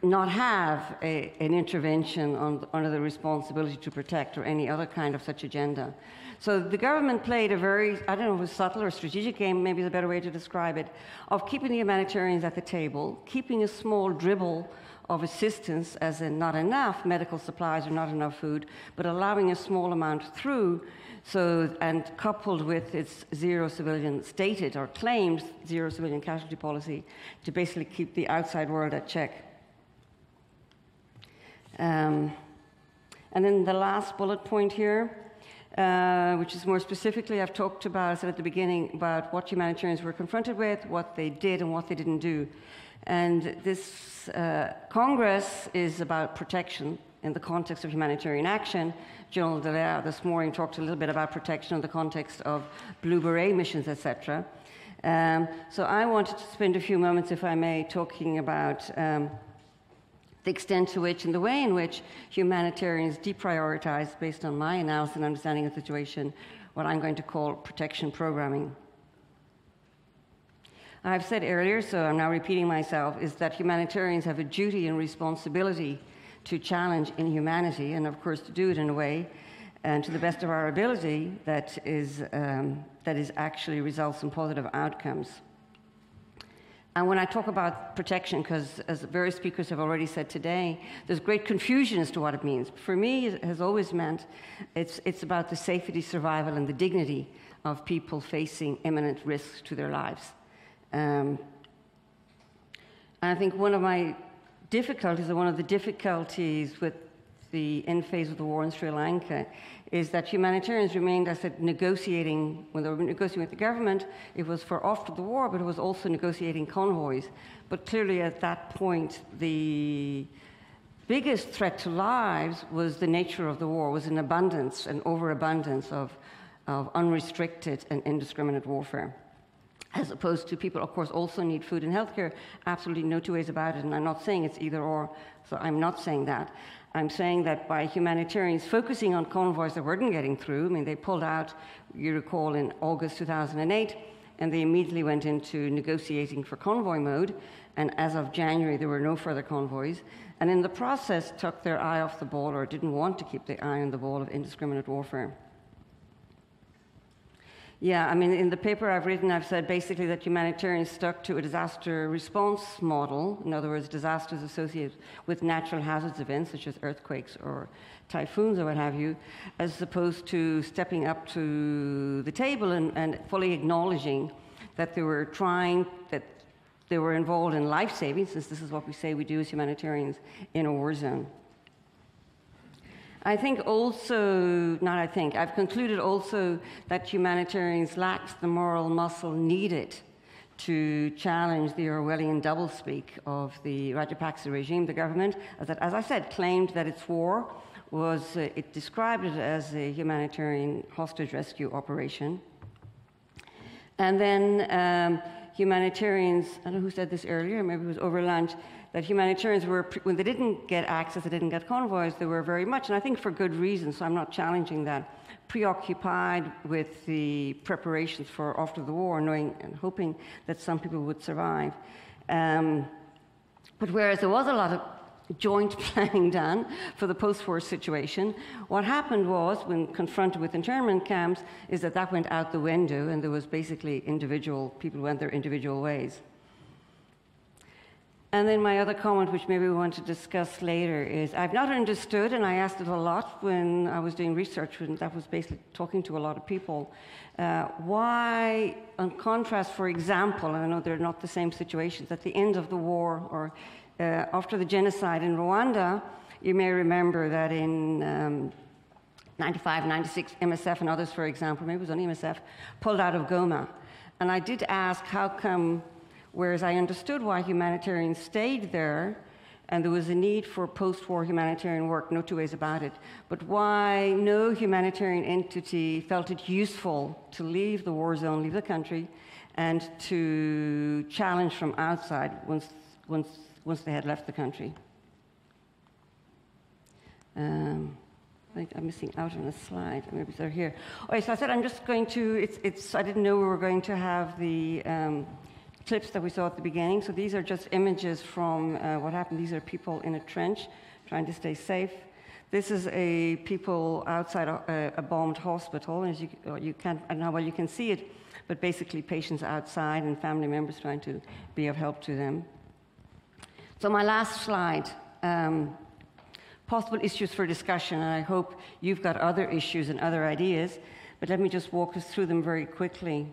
not have a, an intervention on, under the responsibility to protect or any other kind of such agenda. So the government played a very, I don't know if it was subtle or strategic game, maybe is a better way to describe it, of keeping the humanitarians at the table, keeping a small dribble of assistance, as in not enough medical supplies or not enough food, but allowing a small amount through, so, and coupled with its zero civilian, stated or claimed zero civilian casualty policy, to basically keep the outside world at check. Um, and then the last bullet point here, uh, which is more specifically, I've talked about, I said at the beginning, about what humanitarians were confronted with, what they did and what they didn't do. And this uh, Congress is about protection in the context of humanitarian action. General Dallaire this morning talked a little bit about protection in the context of Blue Beret missions, et cetera. Um, so I wanted to spend a few moments, if I may, talking about um, the extent to which and the way in which humanitarians deprioritize, based on my analysis and understanding of the situation, what I'm going to call protection programming. I've said earlier, so I'm now repeating myself, is that humanitarians have a duty and responsibility to challenge inhumanity, and of course to do it in a way, and to the best of our ability, that is, um, that is actually results in positive outcomes. And when I talk about protection, because as various speakers have already said today, there's great confusion as to what it means. For me, it has always meant it's, it's about the safety, survival, and the dignity of people facing imminent risks to their lives. Um, and I think one of my difficulties, or one of the difficulties with the end phase of the war in Sri Lanka, is that humanitarians remained, I said, negotiating, when they were negotiating with the government, it was for after the war, but it was also negotiating convoys. But clearly at that point, the biggest threat to lives was the nature of the war, was an abundance, an overabundance of, of unrestricted and indiscriminate warfare. As opposed to people, of course, also need food and healthcare. Absolutely no two ways about it, and I'm not saying it's either or, so I'm not saying that. I'm saying that by humanitarians focusing on convoys that weren't getting through, I mean, they pulled out, you recall, in August two thousand eight, and they immediately went into negotiating for convoy mode, and as of January, there were no further convoys, and in the process took their eye off the ball, or didn't want to keep the eye on the ball of indiscriminate warfare. Yeah, I mean, in the paper I've written, I've said basically that humanitarians stuck to a disaster response model, in other words, disasters associated with natural hazards events, such as earthquakes or typhoons or what have you, as opposed to stepping up to the table and, and fully acknowledging that they were trying, that they were involved in life-saving, since this is what we say we do as humanitarians in a war zone. I think also, not I think, I've concluded also that humanitarians lacked the moral muscle needed to challenge the Orwellian doublespeak of the Rajapaksa regime. The government, as, that, as I said, claimed that its war was, uh, it described it as a humanitarian hostage rescue operation. And then um, humanitarians, I don't know who said this earlier, maybe it was over lunch, that humanitarians were, when they didn't get access, they didn't get convoys, they were very much, and I think for good reason, so I'm not challenging that, preoccupied with the preparations for after the war, knowing and hoping that some people would survive. Um, but whereas there was a lot of joint planning done for the post-war situation, what happened was, when confronted with internment camps, is that that went out the window, and there was basically individual, people went their individual ways. And then my other comment, which maybe we want to discuss later, is I've not understood, and I asked it a lot when I was doing research, and that was basically talking to a lot of people, uh, why, on contrast, for example, and I know they're not the same situations, at the end of the war or uh, after the genocide in Rwanda, you may remember that in um, ninety-five, ninety-six, M S F and others, for example, maybe it was only M S F, pulled out of Goma. And I did ask how come, whereas I understood why humanitarians stayed there, and there was a need for post-war humanitarian work, no two ways about it, but why no humanitarian entity felt it useful to leave the war zone, leave the country, and to challenge from outside once, once, once they had left the country. Um, I think I'm missing out on a slide. Maybe they're here. Okay, so I said I'm just going to, it's, it's, I didn't know we were going to have the, um, clips that we saw at the beginning. So these are just images from uh, what happened. These are people in a trench trying to stay safe. This is a people outside a, a bombed hospital. As you, you can't, I don't know how well you can see it, but basically patients outside and family members trying to be of help to them. So my last slide, um, possible issues for discussion, and I hope you've got other issues and other ideas, but let me just walk us through them very quickly.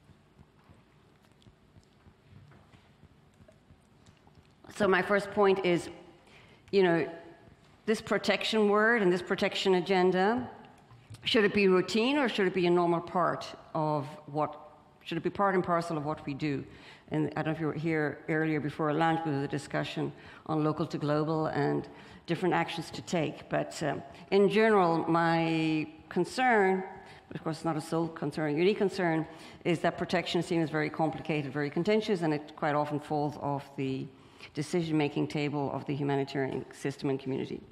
So my first point is, you know, this protection word and this protection agenda, should it be routine or should it be a normal part of what, should it be part and parcel of what we do? And I don't know if you were here earlier before lunch, but there was a discussion on local to global and different actions to take. But um, in general, my concern, but of course it's not a sole concern, unique concern, is that protection is seen as very complicated, very contentious, and it quite often falls off the decision-making table of the humanitarian system and community.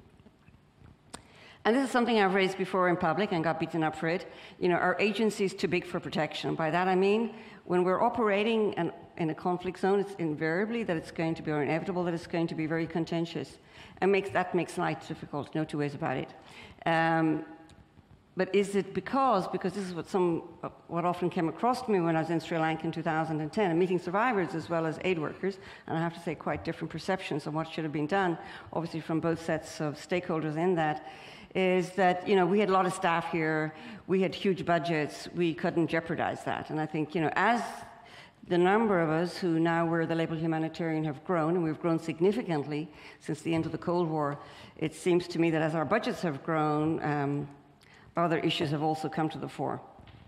And this is something I've raised before in public and got beaten up for it. You know, our agency is too big for protection. By that I mean, when we're operating an, in a conflict zone, it's invariably that it's going to be, or inevitable that it's going to be very contentious. And makes, that makes life difficult, no two ways about it. Um, But is it because, because this is what some, what often came across to me when I was in Sri Lanka in two thousand ten, and meeting survivors as well as aid workers, and I have to say quite different perceptions of what should have been done, obviously from both sets of stakeholders in that, is that, you know, we had a lot of staff here, we had huge budgets, we couldn't jeopardize that. And I think, you know, as the number of us who now wear the label humanitarian have grown, and we've grown significantly since the end of the Cold War, it seems to me that as our budgets have grown, um, other issues have also come to the fore.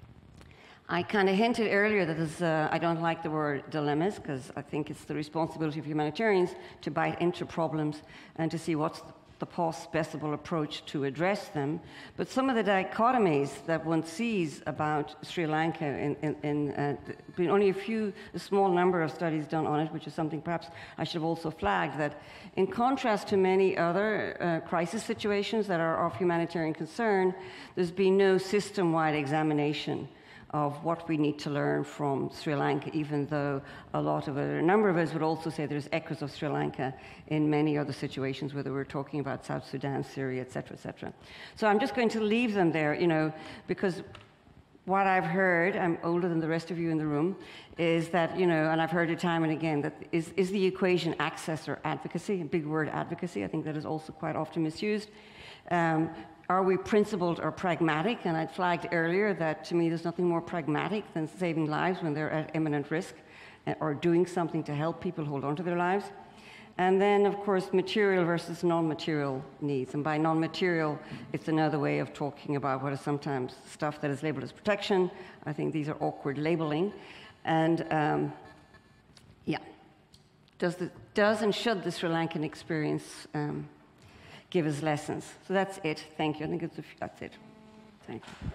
I kind of hinted earlier that this, uh, I don't like the word dilemmas, because I think it's the responsibility of humanitarians to bite into problems and to see what's the possible approach to address them. But some of the dichotomies that one sees about Sri Lanka, in, in, in uh, been only a few, a small number of studies done on it, which is something perhaps I should have also flagged, that in contrast to many other uh, crisis situations that are of humanitarian concern, there's been no system-wide examination of what we need to learn from Sri Lanka, even though a lot of it, a number of us would also say there's echoes of Sri Lanka in many other situations, whether we're talking about South Sudan, Syria, et cetera, et cetera. So I'm just going to leave them there, you know, because what I've heard, I'm older than the rest of you in the room, is that, you know, and I've heard it time and again, that is, is the equation access or advocacy, a big word, advocacy. I think that is also quite often misused. Um, Are we principled or pragmatic? And I'd flagged earlier that to me there's nothing more pragmatic than saving lives when they're at imminent risk, or doing something to help people hold on to their lives. And then, of course, material versus non-material needs. And by non-material, it's another way of talking about what is sometimes stuff that is labeled as protection. I think these are awkward labeling. And um, yeah, does, the, does and should the Sri Lankan experience um, give us lessons? So that's it. Thank you. I think it's a, that's it. Thank you.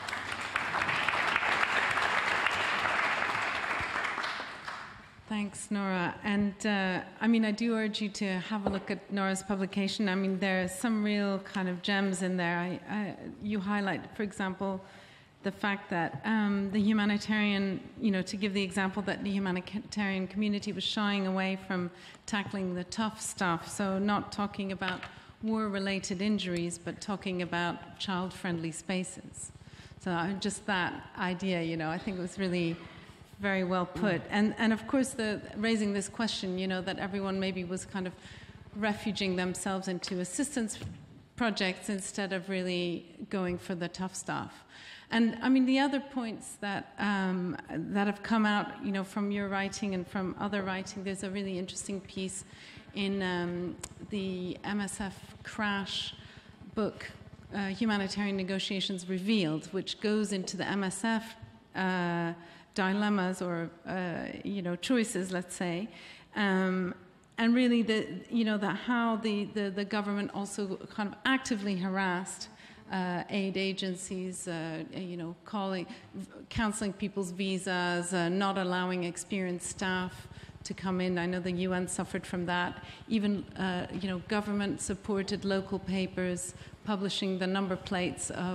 Thanks, Nora. And uh, I mean, I do urge you to have a look at Nora's publication. I mean, there are some real kind of gems in there. I, I, you highlight, for example, the fact that um, the humanitarian, you know, to give the example that the humanitarian community was shying away from tackling the tough stuff. So not talking about war-related injuries, but talking about child-friendly spaces. So just that idea, you know, I think it was really very well put. And, and of course, the, raising this question, you know, that everyone maybe was kind of refuging themselves into assistance projects instead of really going for the tough stuff. And I mean, the other points that um, that have come out, you know, from your writing and from other writing, there's a really interesting piece in um, the M S F crash book, uh, Humanitarian Negotiations Revealed, which goes into the M S F uh, dilemmas or, uh, you know, choices, let's say, um, and really the, you know, the, how the, the, the government also kind of actively harassed uh, aid agencies, uh, you know, calling, canceling people's visas, uh, not allowing experienced staff to come in. I know the U N suffered from that. Even, uh, you know, government-supported local papers publishing the number plates of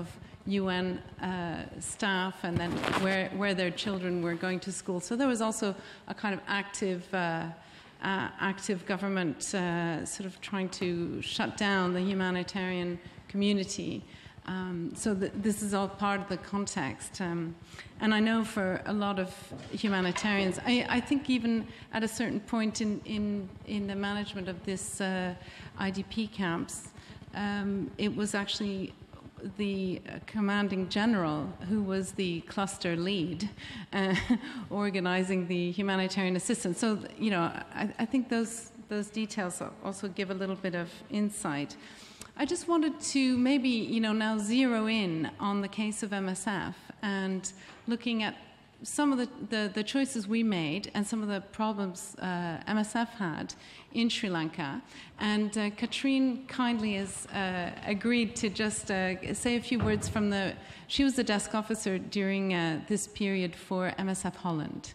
U N uh, staff, and then where, where their children were going to school. So there was also a kind of active, uh, uh, active government uh, sort of trying to shut down the humanitarian community. Um, so th- this is all part of the context. Um, and I know for a lot of humanitarians, I, I think even at a certain point in, in, in the management of this uh, I D P camps, um, it was actually the uh, commanding general who was the cluster lead uh, organizing the humanitarian assistance. So, you know, I, I think those, those details also give a little bit of insight. I just wanted to maybe, you know, now zero in on the case of M S F and looking at some of the, the, the choices we made and some of the problems uh, M S F had in Sri Lanka. And uh, Katrine kindly has uh, agreed to just uh, say a few words from the... She was the desk officer during uh, this period for M S F Holland.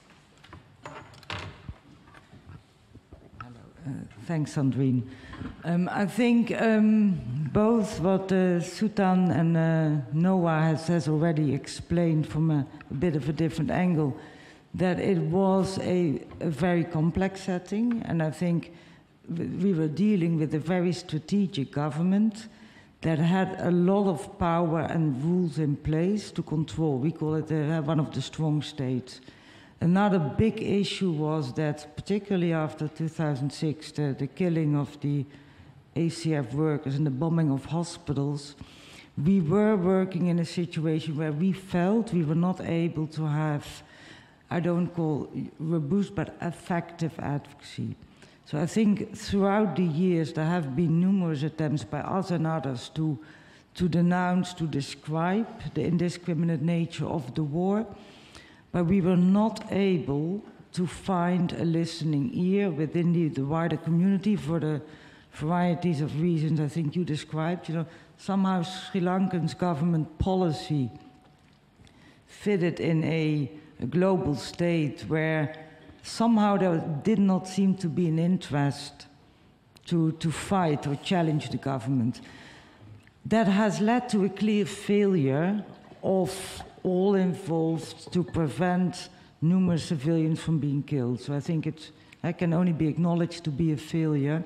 Uh, thanks, Sandrine. Um, I think um, both what uh, Sutan and uh, Noah has, has already explained from a, a bit of a different angle, that it was a, a very complex setting, and I think we were dealing with a very strategic government that had a lot of power and rules in place to control. We call it uh, one of the strong states. Another big issue was that, particularly after two thousand six, the, the killing of the A C F workers and the bombing of hospitals, we were working in a situation where we felt we were not able to have, I don't call robust, but effective advocacy. So I think throughout the years there have been numerous attempts by us and others to, to denounce, to describe the indiscriminate nature of the war, but we were not able to find a listening ear within the, the wider community for the varieties of reasons I think you described. You know, somehow Sri Lankan's government policy fitted in a, a global state where somehow there did not seem to be an interest to, to fight or challenge the government. That has led to a clear failure of all involved to prevent numerous civilians from being killed. So I think it I can only be acknowledged to be a failure.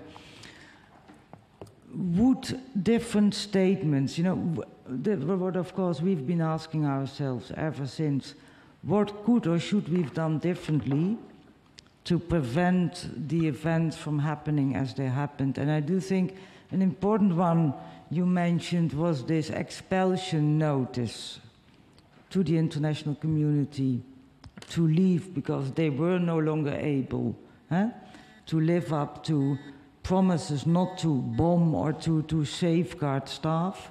Would different statements, you know, what of course we've been asking ourselves ever since, what could or should we have done differently to prevent the events from happening as they happened? And I do think an important one you mentioned was this expulsion notice to the international community to leave because they were no longer able eh, to live up to promises not to bomb or to, to safeguard staff.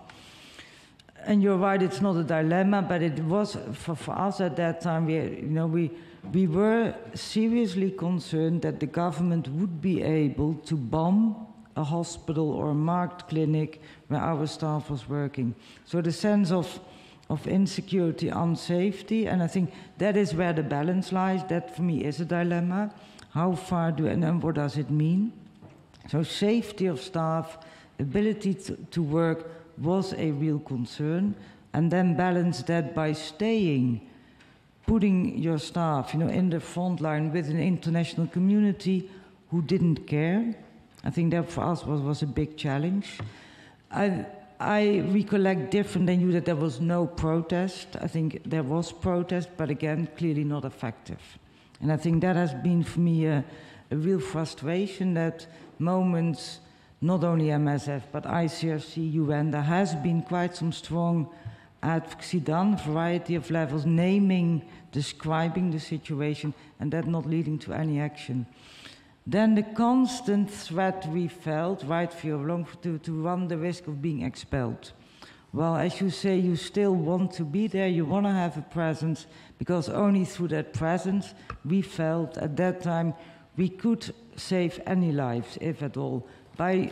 And you're right, it's not a dilemma, but it was for, for us at that time. We, you know, we we were seriously concerned that the government would be able to bomb a hospital or a marked clinic where our staff was working. So the sense of of insecurity, unsafety, and I think that is where the balance lies. That for me is a dilemma. How far do and then what does it mean? So safety of staff, ability to, to work was a real concern, and then balance that by staying, putting your staff, you know, in the front line with an international community who didn't care. I think that for us was, was a big challenge. I, I recollect different than you that there was no protest. I think there was protest, but again, clearly not effective. And I think that has been for me a, a real frustration that moments, not only M S F, but I C R C, U N, there has been quite some strong advocacy done, variety of levels, naming, describing the situation, and that not leading to any action. Then the constant threat we felt, right for long, to, to run the risk of being expelled. Well, as you say, you still want to be there, you want to have a presence, because only through that presence we felt at that time we could save any lives, if at all. By,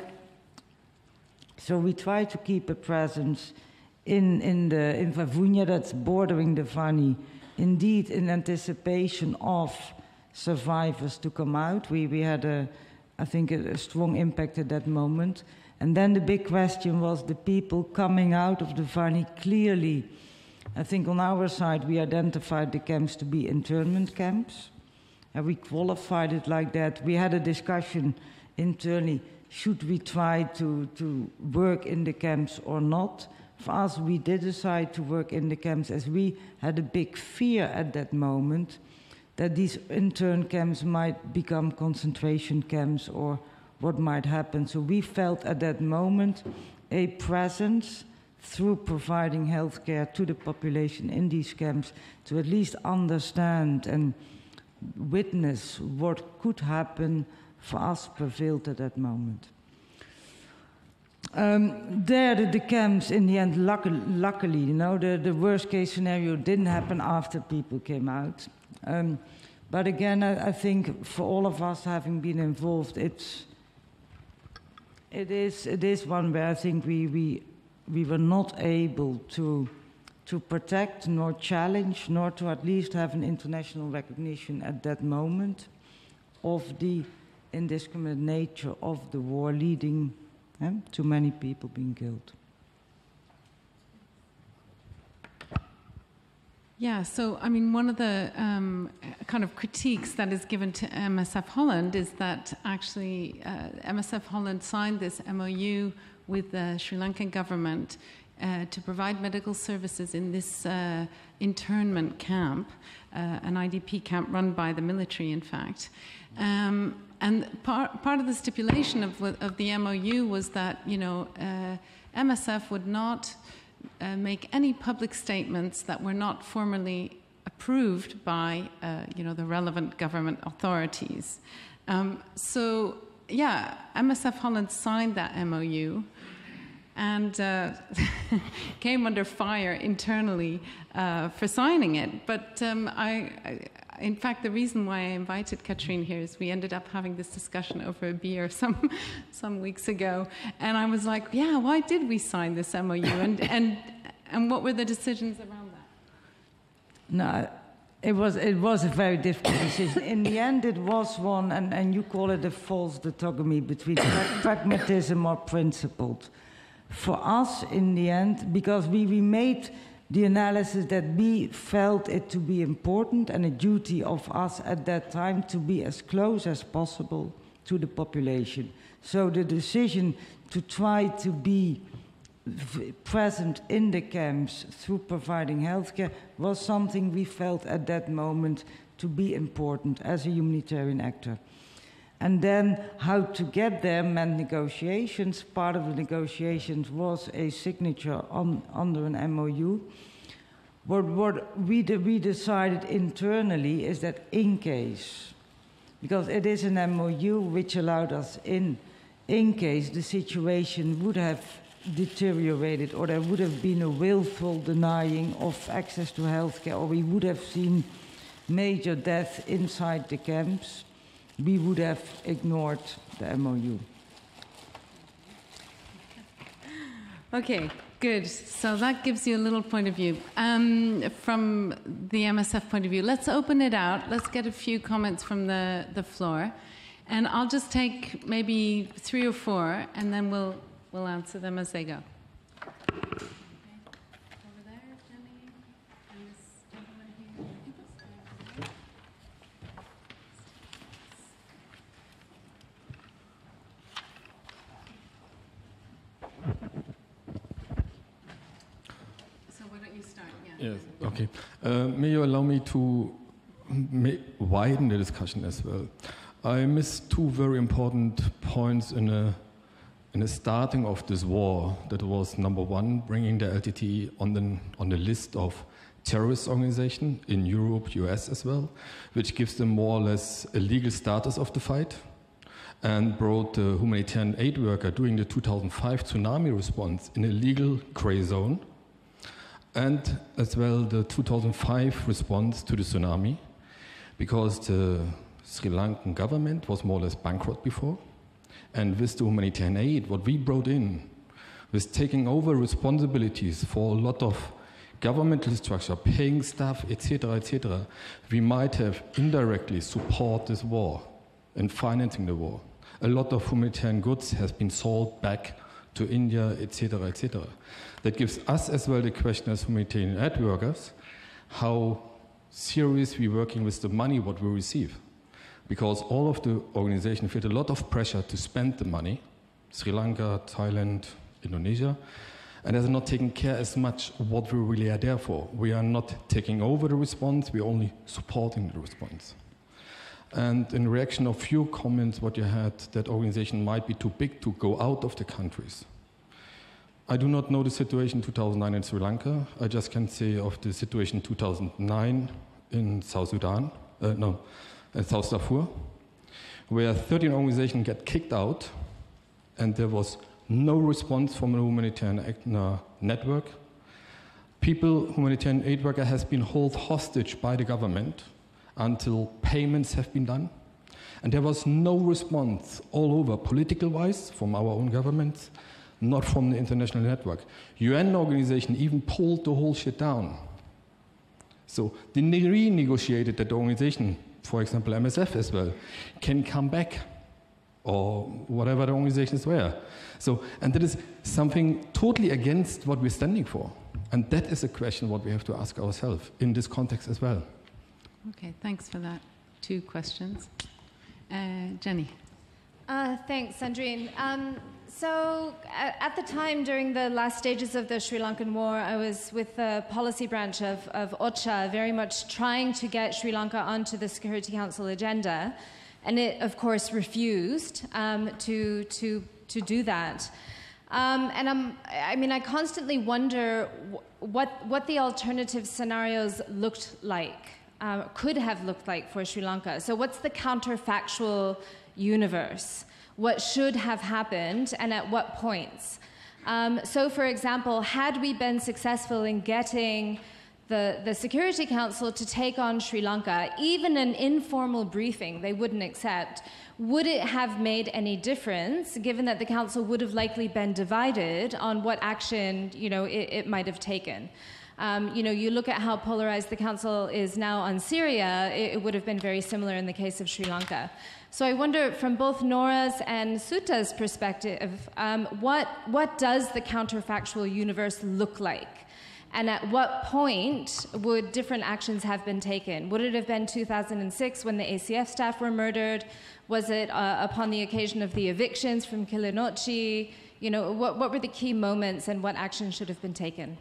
so we try to keep a presence in, in, the, in Vavunya, that's bordering the Vani, indeed in anticipation of survivors to come out. We, we had a, I think, a, a strong impact at that moment. And then the big question was the people coming out of the Varni clearly. I think on our side we identified the camps to be internment camps, and we qualified it like that. We had a discussion internally, should we try to, to work in the camps or not? For us, we did decide to work in the camps as we had a big fear at that moment that these intern camps might become concentration camps or what might happen. So we felt at that moment a presence through providing healthcare to the population in these camps to at least understand and witness what could happen for us prevailed at that moment. Um, there, the, the camps in the end, luckily, luckily you know, the, the worst case scenario didn't happen after people came out. Um, but again, I, I think for all of us having been involved, it's, it is, it is one where I think we, we, we were not able to, to protect, nor challenge, nor to at least have an international recognition at that moment of the indiscriminate nature of the war leading eh, to many people being killed. Yeah, so I mean, one of the um, kind of critiques that is given to M S F Holland is that actually uh, M S F Holland signed this M O U with the Sri Lankan government uh, to provide medical services in this uh, internment camp, uh, an I D P camp run by the military, in fact. Um, and part, part of the stipulation of, of the M O U was that, you know, uh, M S F would not uh, make any public statements that were not formally approved by, uh, you know, the relevant government authorities. Um, so, yeah, M S F Holland signed that M O U and uh, came under fire internally uh, for signing it. But um, I, I, in fact, the reason why I invited Katrine here is we ended up having this discussion over a beer some some weeks ago, and I was like, yeah, why did we sign this M O U, and and and what were the decisions around that? No, it was it was a very difficult decision. In the end, it was one, and, and you call it a false dichotomy between pragmatism or principled. For us, in the end, because we, we made the analysis that we felt it to be important and a duty of us at that time to be as close as possible to the population. So the decision to try to be present in the camps through providing healthcare was something we felt at that moment to be important as a humanitarian actor. And then how to get there meant negotiations. Part of the negotiations was a signature on, under an M O U. What, what we, de we decided internally is that in case, because it is an M O U which allowed us in, in case the situation would have deteriorated or there would have been a willful denying of access to healthcare or we would have seen major death inside the camps, we would have ignored the M O U. Okay, good. So that gives you a little point of view. Um, from the M S F point of view, let's open it out. Let's get a few comments from the, the floor. And I'll just take maybe three or four, and then we'll, we'll answer them as they go. Yes, okay. Uh, may you allow me to may widen the discussion as well? I missed two very important points in a, in the starting of this war. That was number one, bringing the L T T E on the, on the list of terrorist organizations in Europe, U S as well, which gives them more or less a legal status of the fight, and brought the humanitarian aid worker during the two thousand five tsunami response in a legal gray zone. And as well the two thousand five response to the tsunami, because the Sri Lankan government was more or less bankrupt before. And with the humanitarian aid, what we brought in was taking over responsibilities for a lot of governmental structure, paying staff, et cetera, et cetera. We might have indirectly support this war and financing the war. A lot of humanitarian goods has been sold back to India, et cetera, et cetera. That gives us as well the question as humanitarian aid workers, how serious we're working with the money what we receive. Because all of the organizations feel a lot of pressure to spend the money, Sri Lanka, Thailand, Indonesia, and they're not taking care as much of what we really are there for. We are not taking over the response, we're only supporting the response. And in reaction of few comments what you had, that organization might be too big to go out of the countries. I do not know the situation in two thousand nine in Sri Lanka. I just can say of the situation in two thousand nine in South Sudan, uh, no, in South Darfur, where thirteen organizations get kicked out and there was no response from a humanitarian network. People, humanitarian aid worker has been held hostage by the government until payments have been done. And there was no response all over, political-wise, from our own governments, not from the international network. U N organization even pulled the whole shit down. So they renegotiated that the organization, for example, M S F as well, can come back, or whatever the organizations were. So, and that is something totally against what we're standing for. And that is a question what we have to ask ourselves in this context as well. Okay, thanks for that. Two questions. Uh, Jenny. Uh, thanks, Sandrine. Um, so at, at the time, during the last stages of the Sri Lankan war, I was with the policy branch of, of OCHA, very much trying to get Sri Lanka onto the Security Council agenda. And it, of course, refused um, to, to, to do that. Um, and I'm, I mean, I constantly wonder what, what the alternative scenarios looked like. Uh, could have looked like for Sri Lanka. So what's the counterfactual universe? What should have happened and at what points? Um, so for example, had we been successful in getting the, the Security Council to take on Sri Lanka, even an informal briefing they wouldn't accept, would it have made any difference, given that the Council would have likely been divided on what action, you know, it, it might have taken? Um, you know, you look at how polarized the Council is now on Syria, it, it would have been very similar in the case of Sri Lanka. So I wonder, from both Nora's and Suta's perspective, um, what, what does the counterfactual universe look like? And at what point would different actions have been taken? Would it have been two thousand six when the A C F staff were murdered? Was it uh, upon the occasion of the evictions from Kilinochchi? You know, what, what were the key moments and what action should have been taken?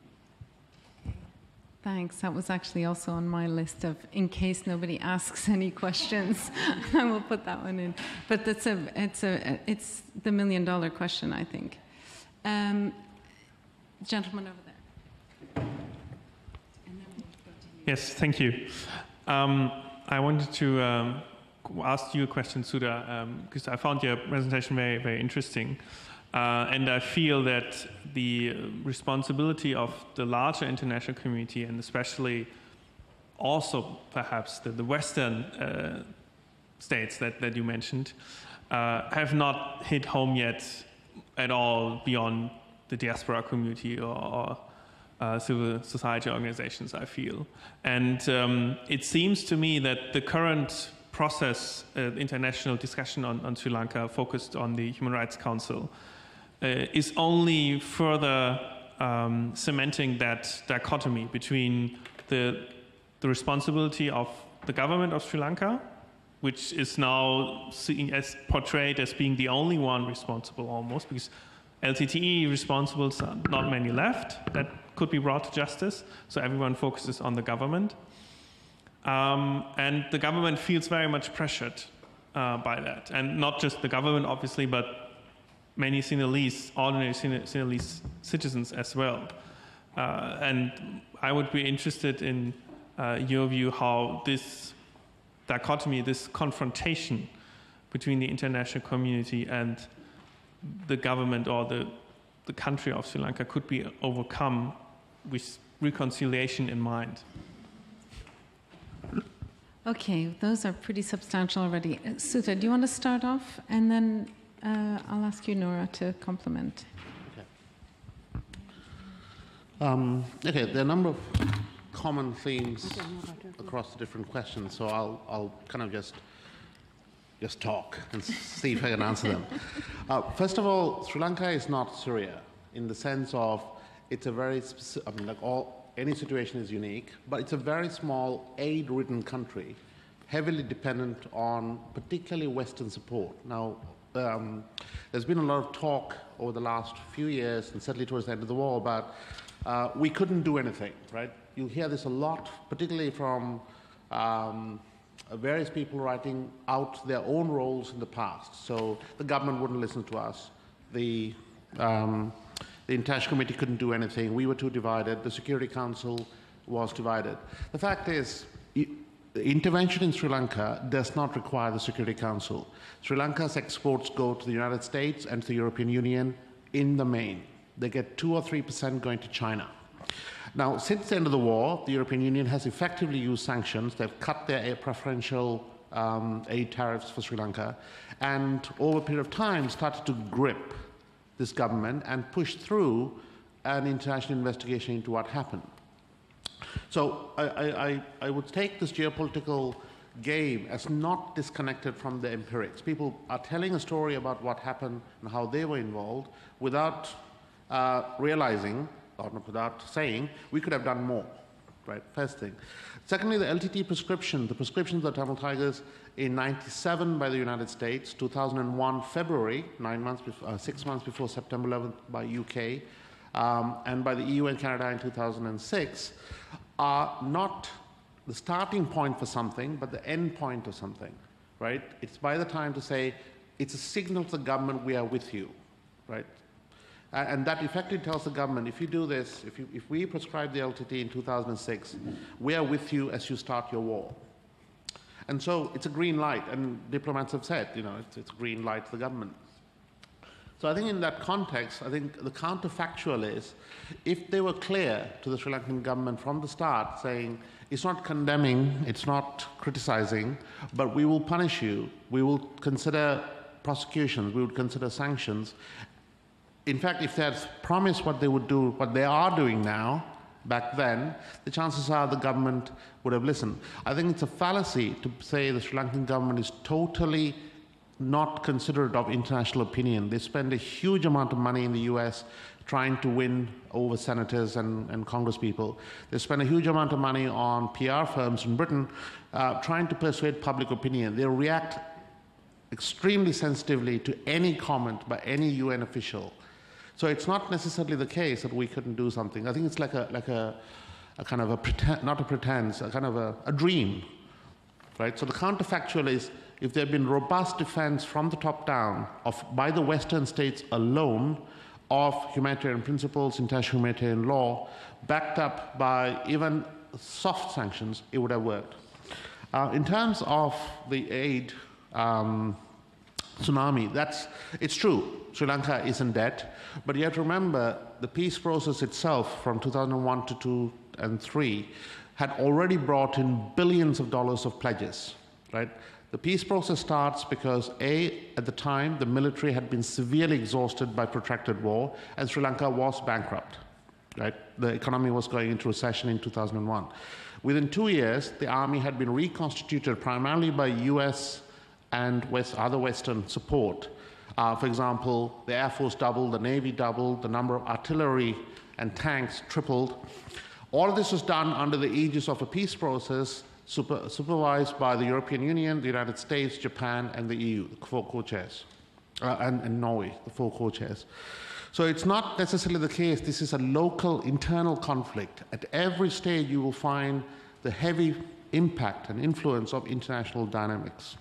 Thanks. That was actually also on my list of, in case nobody asks any questions, I will put that one in. But that's a, it's a, it's the million dollar question, I think. Um, gentleman over there. And then we'll go to you. Yes, thank you. Um, I wanted to um, ask you a question, Sudha, because um, I found your presentation very, very interesting. Uh, and I feel that the responsibility of the larger international community, and especially also perhaps the, the Western uh, states that, that you mentioned, uh, have not hit home yet at all beyond the diaspora community or, or uh, civil society organizations, I feel. And um, it seems to me that the current process, uh, international discussion on, on Sri Lanka focused on the Human Rights Council, Uh, is only further um, cementing that dichotomy between the, the responsibility of the government of Sri Lanka, which is now seen as portrayed as being the only one responsible almost, because L T T E responsibles are not many left that could be brought to justice, so everyone focuses on the government. Um, and the government feels very much pressured uh, by that. And not just the government, obviously, but many Sinhalese, ordinary Sinhalese citizens as well. Uh, and I would be interested in uh, your view how this dichotomy, this confrontation between the international community and the government or the, the country of Sri Lanka could be overcome with reconciliation in mind. Okay, those are pretty substantial already. Uh, Sudha, do you want to start off? And then Uh, I'll ask you, Nora, to complement. Okay. Um, okay, there are a number of common themes across the different questions, so I'll, I'll kind of just just talk and see if I can answer them. Uh, first of all, Sri Lanka is not Syria in the sense of it's a very specific, I mean, like all, any situation is unique, but it's a very small aid-ridden country, heavily dependent on particularly Western support. Now, um, there's been a lot of talk over the last few years, and certainly towards the end of the war, about uh, we couldn't do anything, right? You hear this a lot, particularly from um, various people writing out their own roles in the past. So the government wouldn't listen to us. The, um, the International Committee couldn't do anything. We were too divided. The Security Council was divided. The fact is, intervention in Sri Lanka does not require the Security Council. Sri Lanka's exports go to the United States and to the European Union in the main. They get two or three percent going to China. Now, since the end of the war, the European Union has effectively used sanctions. They've cut their preferential um, aid tariffs for Sri Lanka, and over a period of time started to grip this government and push through an international investigation into what happened. So I, I, I would take this geopolitical game as not disconnected from the empirics. People are telling a story about what happened and how they were involved without uh, realizing, or without saying, we could have done more, right? First thing. Secondly, the L T T prescription, the prescription of the Tamil Tigers in ninety-seven by the United States, two thousand one February, nine months before, uh, six months before September eleventh by U K, um, and by the E U and Canada in two thousand six, are not the starting point for something, but the end point of something, right? It's by the time to say, it's a signal to the government, we are with you, right? And that effectively tells the government, if you do this, if, you, if we prescribe the L T T in two thousand six, we are with you as you start your war. And so it's a green light, and diplomats have said, you know, it's, it's a green light to the government. So I think in that context, I think the counterfactual is, if they were clear to the Sri Lankan government from the start, saying, it's not condemning, it's not criticizing, but we will punish you, we will consider prosecutions, we would consider sanctions. In fact, if they had promised what they would do, what they are doing now, back then, the chances are the government would have listened. I think it's a fallacy to say the Sri Lankan government is totally not considerate of international opinion. They spend a huge amount of money in the U S trying to win over senators and, and congresspeople. They spend a huge amount of money on P R firms in Britain uh, trying to persuade public opinion. They react extremely sensitively to any comment by any U N official. So it's not necessarily the case that we couldn't do something. I think it's like a, like a, a kind of a pretend, not a pretense, a kind of a, a dream, right? So the counterfactual is, if there had been robust defense from the top down of, by the Western states alone, of humanitarian principles, international humanitarian law, backed up by even soft sanctions, it would have worked. Uh, in terms of the aid um, tsunami, that's, it's true, Sri Lanka is in debt, but you have to remember the peace process itself from two thousand one to two thousand three had already brought in billions of dollars of pledges, right? The peace process starts because, A, at the time, the military had been severely exhausted by protracted war, and Sri Lanka was bankrupt, right? The economy was going into recession in two thousand one. Within two years, the army had been reconstituted primarily by U S and West, other Western support. Uh, for example, the Air Force doubled, the Navy doubled, the number of artillery and tanks tripled. All of this was done under the aegis of a peace process Super, supervised by the European Union, the United States, Japan, and the E U, the four co-chairs, uh, and, and Norway, the four co-chairs. So it's not necessarily the case. This is a local, internal conflict. At every stage, you will find the heavy impact and influence of international dynamics.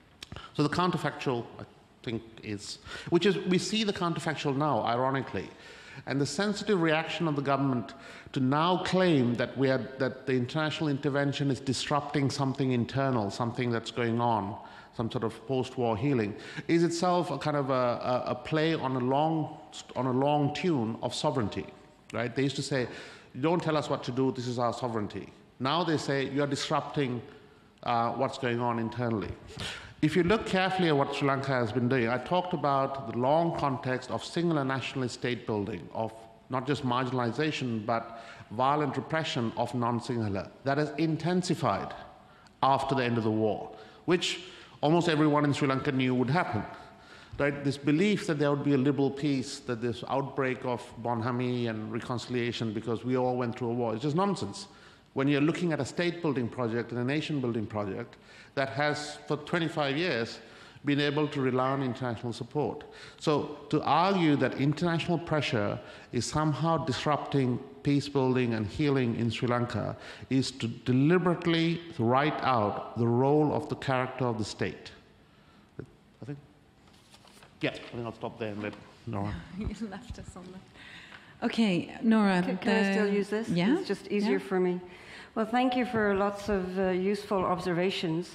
So the counterfactual, I think, is, which is, we see the counterfactual now, ironically. And the sensitive reaction of the government to now claim that, we are, that the international intervention is disrupting something internal, something that's going on, some sort of post-war healing, is itself a kind of a, a, a play on a, long, on a long tune of sovereignty, right? They used to say, don't tell us what to do, this is our sovereignty. Now they say, you're disrupting uh, what's going on internally. If you look carefully at what Sri Lanka has been doing, I talked about the long context of singular nationalist state building, of not just marginalization, but violent repression of non-Sinhala. That has intensified after the end of the war, which almost everyone in Sri Lanka knew would happen. Right? This belief that there would be a liberal peace, that this outbreak of bonhomie and reconciliation because we all went through a war, is just nonsense. When you're looking at a state-building project and a nation-building project that has, for twenty-five years, been able to rely on international support. So to argue that international pressure is somehow disrupting peace building and healing in Sri Lanka is to deliberately write out the role of the character of the state. I think, yeah, I think I'll stop there and let Nora. You left us on that. Okay, Nora. Can, can the, I still use this? Yeah. It's just easier yeah. for me. Well, thank you for lots of uh, useful observations.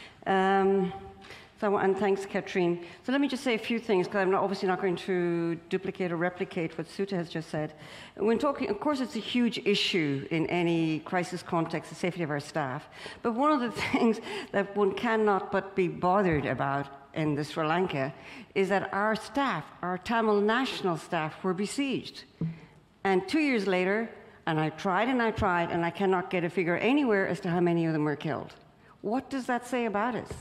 Um, So, and thanks, Katrine. So let me just say a few things, because I'm not, obviously not going to duplicate or replicate what Sutta has just said. When talking, of course, it's a huge issue in any crisis context, the safety of our staff. But one of the things that one cannot but be bothered about in the Sri Lanka is that our staff, our Tamil national staff, were besieged. And two years later, and I tried and I tried, and I cannot get a figure anywhere as to how many of them were killed. What does that say about us?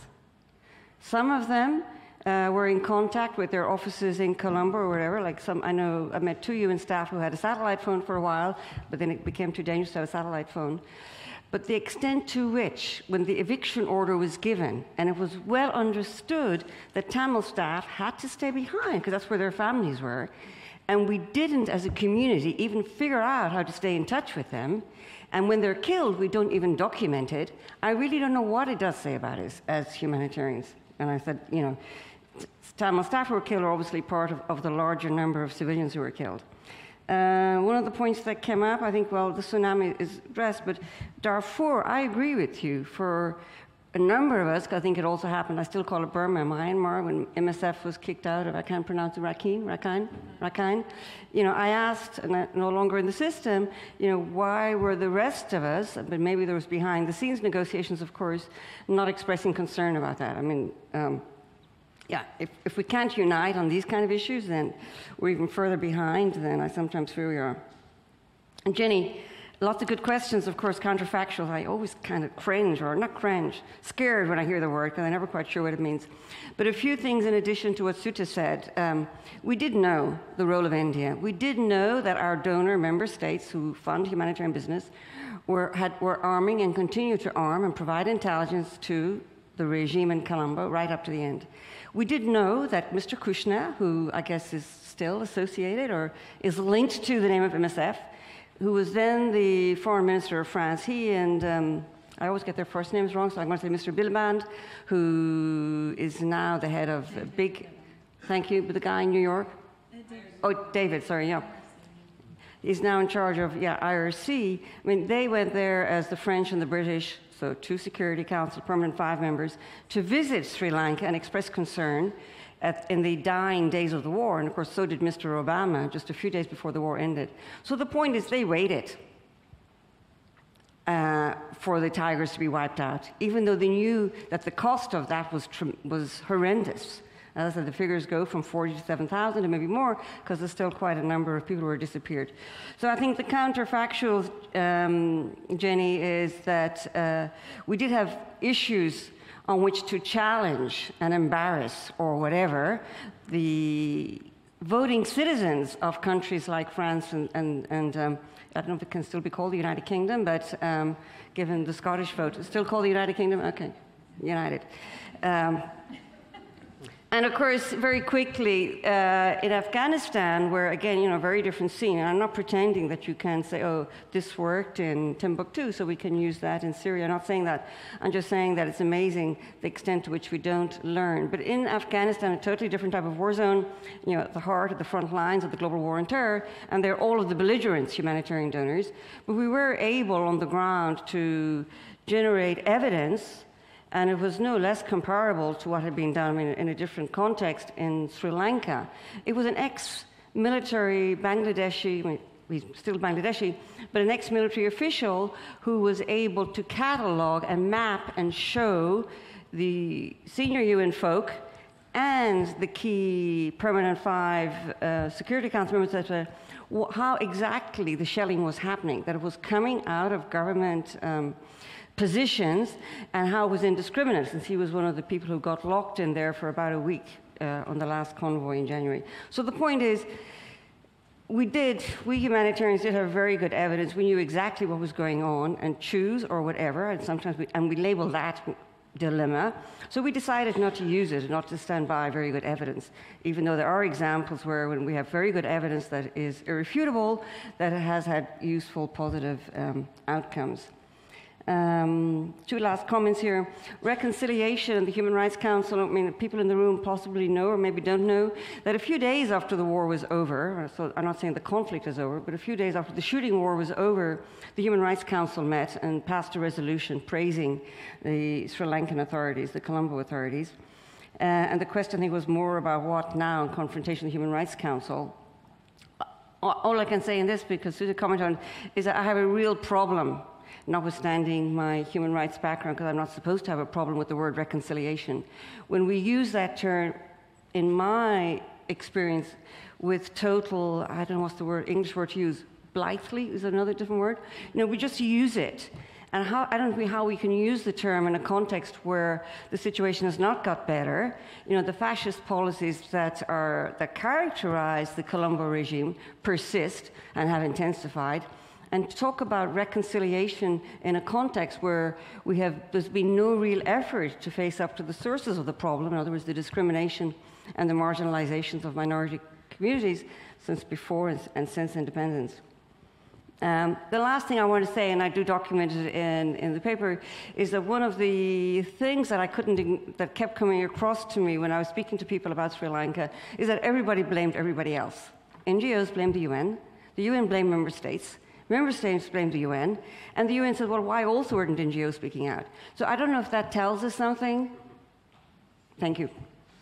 Some of them uh, were in contact with their offices in Colombo or whatever. Like some, I know I met two U N staff who had a satellite phone for a while, but then it became too dangerous to have a satellite phone. But the extent to which, when the eviction order was given, and it was well understood that Tamil staff had to stay behind because that's where their families were, and we didn't, as a community, even figure out how to stay in touch with them. And when they're killed, we don't even document it. I really don't know what it does say about us as humanitarians. And I said, you know, Tamil staff who were killed are obviously part of, of the larger number of civilians who were killed. Uh, one of the points that came up, I think, well, the tsunami is addressed, but Darfur, I agree with you. For a number of us, I think it also happened, I still call it Burma, Myanmar, when M S F was kicked out of, I can't pronounce it, Rakhine, Rakhine, Rakhine. You know, I asked, and I'm no longer in the system, you know, why were the rest of us, but maybe there was behind the scenes negotiations, of course, not expressing concern about that. I mean, um, yeah, if, if we can't unite on these kind of issues, then we're even further behind than I sometimes fear we are. And Jenny, lots of good questions, of course, counterfactuals. I always kind of cringe, or not cringe, scared when I hear the word, because I'm never quite sure what it means. But a few things in addition to what Sutta said. Um, we did know the role of India. We did know that our donor member states who fund humanitarian business were, had, were arming and continue to arm and provide intelligence to the regime in Colombo right up to the end. We did know that Mister Kushner, who I guess is still associated or is linked to the name of M S F, who was then the foreign minister of France, he and, um, I always get their first names wrong, so I'm going to say Mister Bilband, who is now the head of a big, thank you, but the guy in New York? Oh, David, sorry, yeah. He's now in charge of, yeah, I R C. I mean, they went there as the French and the British, so two Security Council, permanent five members, to visit Sri Lanka and express concern At, in the dying days of the war, and of course so did Mister Obama just a few days before the war ended. So the point is they waited uh, for the tigers to be wiped out, even though they knew that the cost of that was, was horrendous. As I said, the figures go from forty to seven thousand and maybe more, because there's still quite a number of people who are disappeared. So I think the counterfactual, um, Jenny, is that uh, we did have issues on which to challenge and embarrass or whatever the voting citizens of countries like France and, and, and um, I don't know if it can still be called the United Kingdom, but um, given the Scottish vote, it's still called the United Kingdom? Okay, United. Um, And of course, very quickly, uh, in Afghanistan, where again, you know, very different scene, and I'm not pretending that you can say, oh, this worked in Timbuktu, so we can use that in Syria. I'm not saying that. I'm just saying that it's amazing the extent to which we don't learn. But in Afghanistan, a totally different type of war zone, you know, at the heart, at the front lines of the global war on terror, and they're all of the belligerents, humanitarian donors. But we were able on the ground to generate evidence. And it was no less comparable to what had been done in, in a different context in Sri Lanka. It was an ex-military Bangladeshi, I mean, he's still Bangladeshi, but an ex-military official who was able to catalog and map and show the senior U N folk and the key permanent five uh, Security Council members, et cetera, how exactly the shelling was happening, that it was coming out of government um, positions and how it was indiscriminate, since he was one of the people who got locked in there for about a week uh, on the last convoy in January. So the point is, we did, we humanitarians did have very good evidence. We knew exactly what was going on, and choose or whatever, and sometimes we, and we labeled that dilemma. So we decided not to use it, not to stand by very good evidence, even though there are examples where when we have very good evidence that is irrefutable, that it has had useful, positive um, outcomes. Um, two last comments here. Reconciliation and the Human Rights Council, I mean, people in the room possibly know or maybe don't know that a few days after the war was over, so I'm not saying the conflict is over, but a few days after the shooting war was over, the Human Rights Council met and passed a resolution praising the Sri Lankan authorities, the Colombo authorities. Uh, and the question, I think, was more about what now in confrontation with the Human Rights Council. All I can say in this, because Suda commented on, is that I have a real problem, notwithstanding my human rights background, because I'm not supposed to have a problem with the word reconciliation. When we use that term, in my experience, with total, I don't know what's the word, English word to use, blithely is another different word. You know, we just use it. And how, I don't know how we can use the term in a context where the situation has not got better. You know, the fascist policies that are that characterize the Colombo regime persist and have intensified. And to talk about reconciliation in a context where we have, there's been no real effort to face up to the sources of the problem, in other words, the discrimination and the marginalizations of minority communities since before and, and since independence. Um, the last thing I want to say, and I do document it in, in the paper, is that one of the things that I couldn't, that kept coming across to me when I was speaking to people about Sri Lanka is that everybody blamed everybody else. N G Os blamed the U N, the U N blamed member states, member states blamed the U N, and the U N said, well, why also weren't N G Os speaking out? So I don't know if that tells us something. Thank you.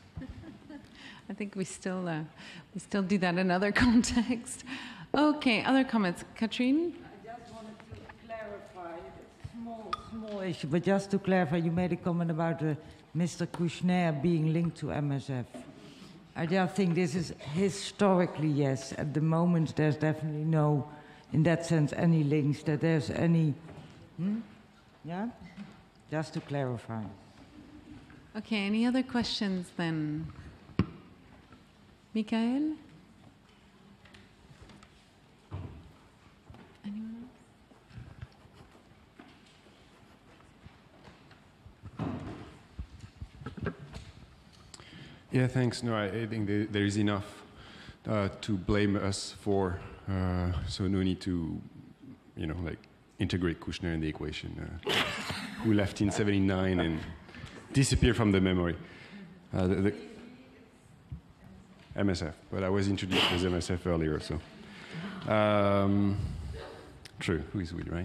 I think we still, uh, we still do that in other contexts. Okay, other comments? Katrine? I just wanted to clarify, it's a small, small issue, but just to clarify, you made a comment about uh, Mister Kouchner being linked to M S F. I just think this is historically, yes. At the moment, there's definitely no, in that sense, any links, that there's any, hmm? Yeah? Just to clarify. Okay, any other questions then? Michael? Anyone else? Yeah, thanks. No, I, I think there, there is enough uh, to blame us for, uh, so no need to, you know, like integrate Kouchner in the equation, uh, who left in seventy-nine and disappeared from the memory. Uh, the, the M S F, but I was introduced as M S F earlier, so. Um, True, who is we, right?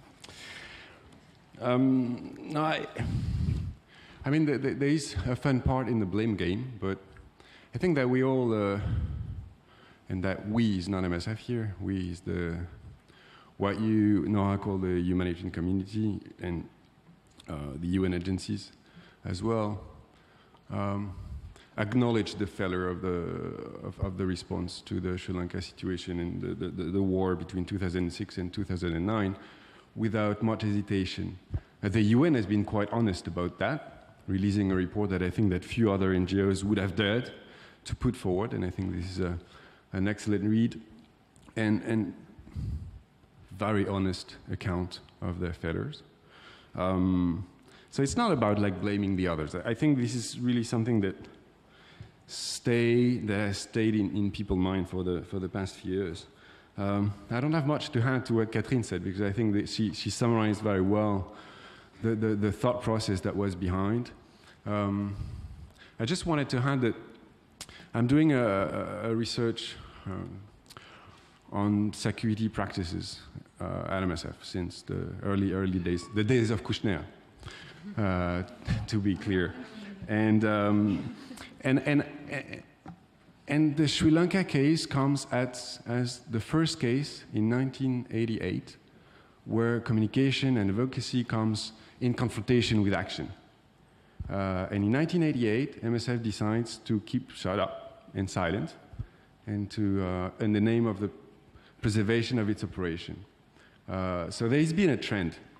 Um, no, I, I mean, the, the, there is a fun part in the blame game, but I think that we all, uh, and that we is not M S F here, we is the, what you know I call the humanitarian community and uh, the U N agencies as well, um, acknowledge the failure of the, of, of the response to the Sri Lanka situation and the, the, the war between two thousand six and two thousand nine without much hesitation. Uh, the U N has been quite honest about that, releasing a report that I think that few other N G Os would have dared to put forward, and I think this is a, an excellent read and, and very honest account of their failures. Um, so it's not about like blaming the others. I think this is really something that stay that has stayed in, in people's mind for the for the past few years. Um, I don't have much to add to what Katrine said because I think that she she summarized very well the the, the thought process that was behind. Um, I just wanted to add that I'm doing a, a, a research um, on security practices uh, at M S F since the early early days, the days of Kouchner, uh, to be clear, and. Um, And, and, and the Sri Lanka case comes at, as the first case in nineteen eighty-eight where communication and advocacy comes in confrontation with action. Uh, and in nineteen eighty-eight, M S F decides to keep shut up and silent and to, uh, in the name of the preservation of its operation. Uh, so there's been a trend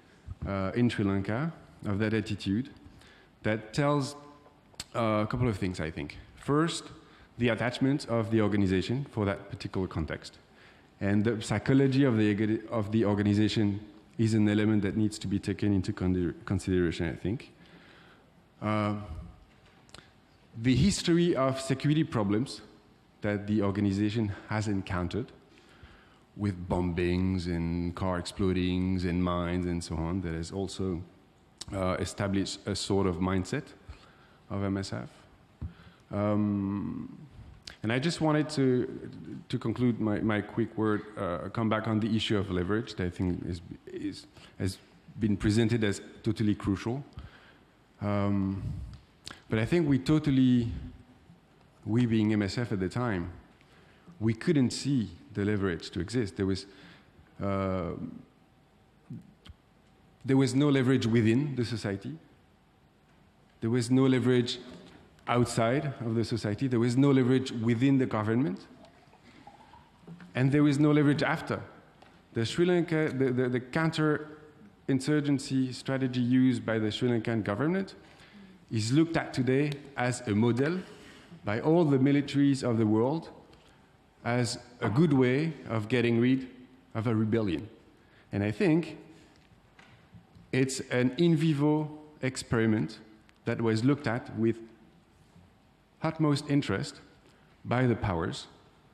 uh, in Sri Lanka, of that attitude, that tells uh, a couple of things, I think. First, the attachment of the organization for that particular context. And the psychology of the, of the organization is an element that needs to be taken into consideration, I think. Uh, the history of security problems that the organization has encountered, with bombings and car explodings and mines and so on, that has also uh, established a sort of mindset of M S F. Um, and I just wanted to, to conclude my, my quick word, uh, come back on the issue of leverage that I think is, is, has been presented as totally crucial. Um, but I think we totally, we being M S F at the time, we couldn't see the leverage to exist. There was, uh, there was no leverage within the society. There was no leverage outside of the society. There was no leverage within the government. And there was no leverage after. The Sri Lanka, the, the, the counter-insurgency strategy used by the Sri Lankan government is looked at today as a model by all the militaries of the world as a good way of getting rid of a rebellion. And I think it's an in vivo experiment that was looked at with utmost interest by the powers.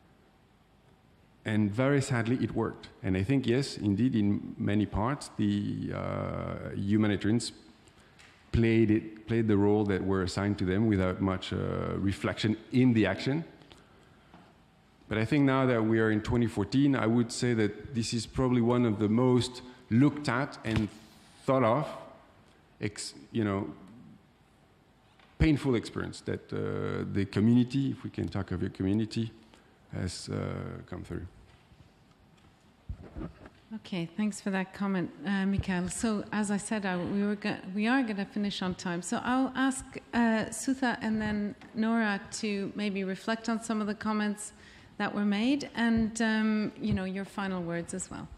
And very sadly, it worked. And I think, yes, indeed, in many parts, the uh, humanitarians played, it, played the role that were assigned to them without much uh, reflection in the action. But I think now that we are in twenty fourteen, I would say that this is probably one of the most looked at and thought of, ex, you know, painful experience that uh, the community, if we can talk of a community, has uh, come through. Okay, thanks for that comment, uh, Mikhail. So, as I said, I, we, were go we are going to finish on time. So I'll ask uh, Sutha and then Nora to maybe reflect on some of the comments that were made and, um, you know, your final words as well.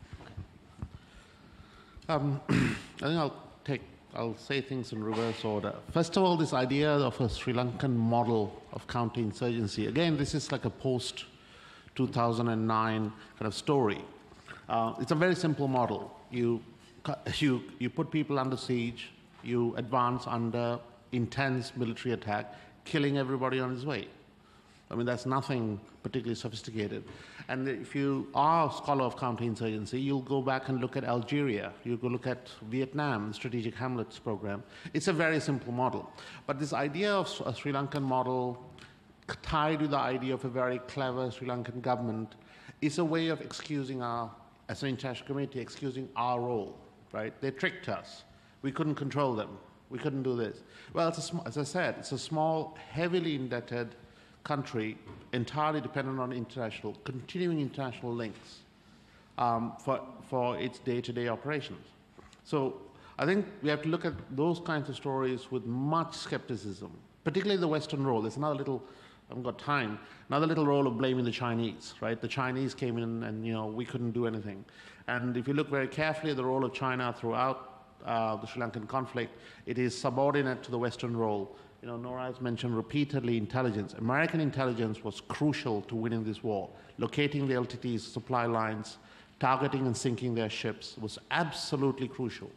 Um, I think I'll take, I'll say things in reverse order. First of all, this idea of a Sri Lankan model of counterinsurgency. Again, this is like a post two thousand nine kind of story. Uh, it's a very simple model. You, you, you put people under siege, you advance under intense military attack, killing everybody on his way. I mean, that's nothing particularly sophisticated. And if you are a scholar of counterinsurgency, you'll go back and look at Algeria. You'll go look at Vietnam, Strategic Hamlets program. It's a very simple model. But this idea of a Sri Lankan model tied with the idea of a very clever Sri Lankan government is a way of excusing our, as an international community, excusing our role, right? They tricked us. We couldn't control them. We couldn't do this. Well, it's a, as I said, it's a small, heavily indebted country entirely dependent on international, continuing international links um, for, for its day-to-day operations. So I think we have to look at those kinds of stories with much skepticism, particularly the Western role. There's another little, I haven't got time, another little role of blaming the Chinese, right? The Chinese came in and, you know, we couldn't do anything. And if you look very carefully at the role of China throughout uh, the Sri Lankan conflict, it is subordinate to the Western role. You know, Nora has mentioned repeatedly intelligence. American intelligence was crucial to winning this war. Locating the L T T's supply lines, targeting and sinking their ships was absolutely crucial.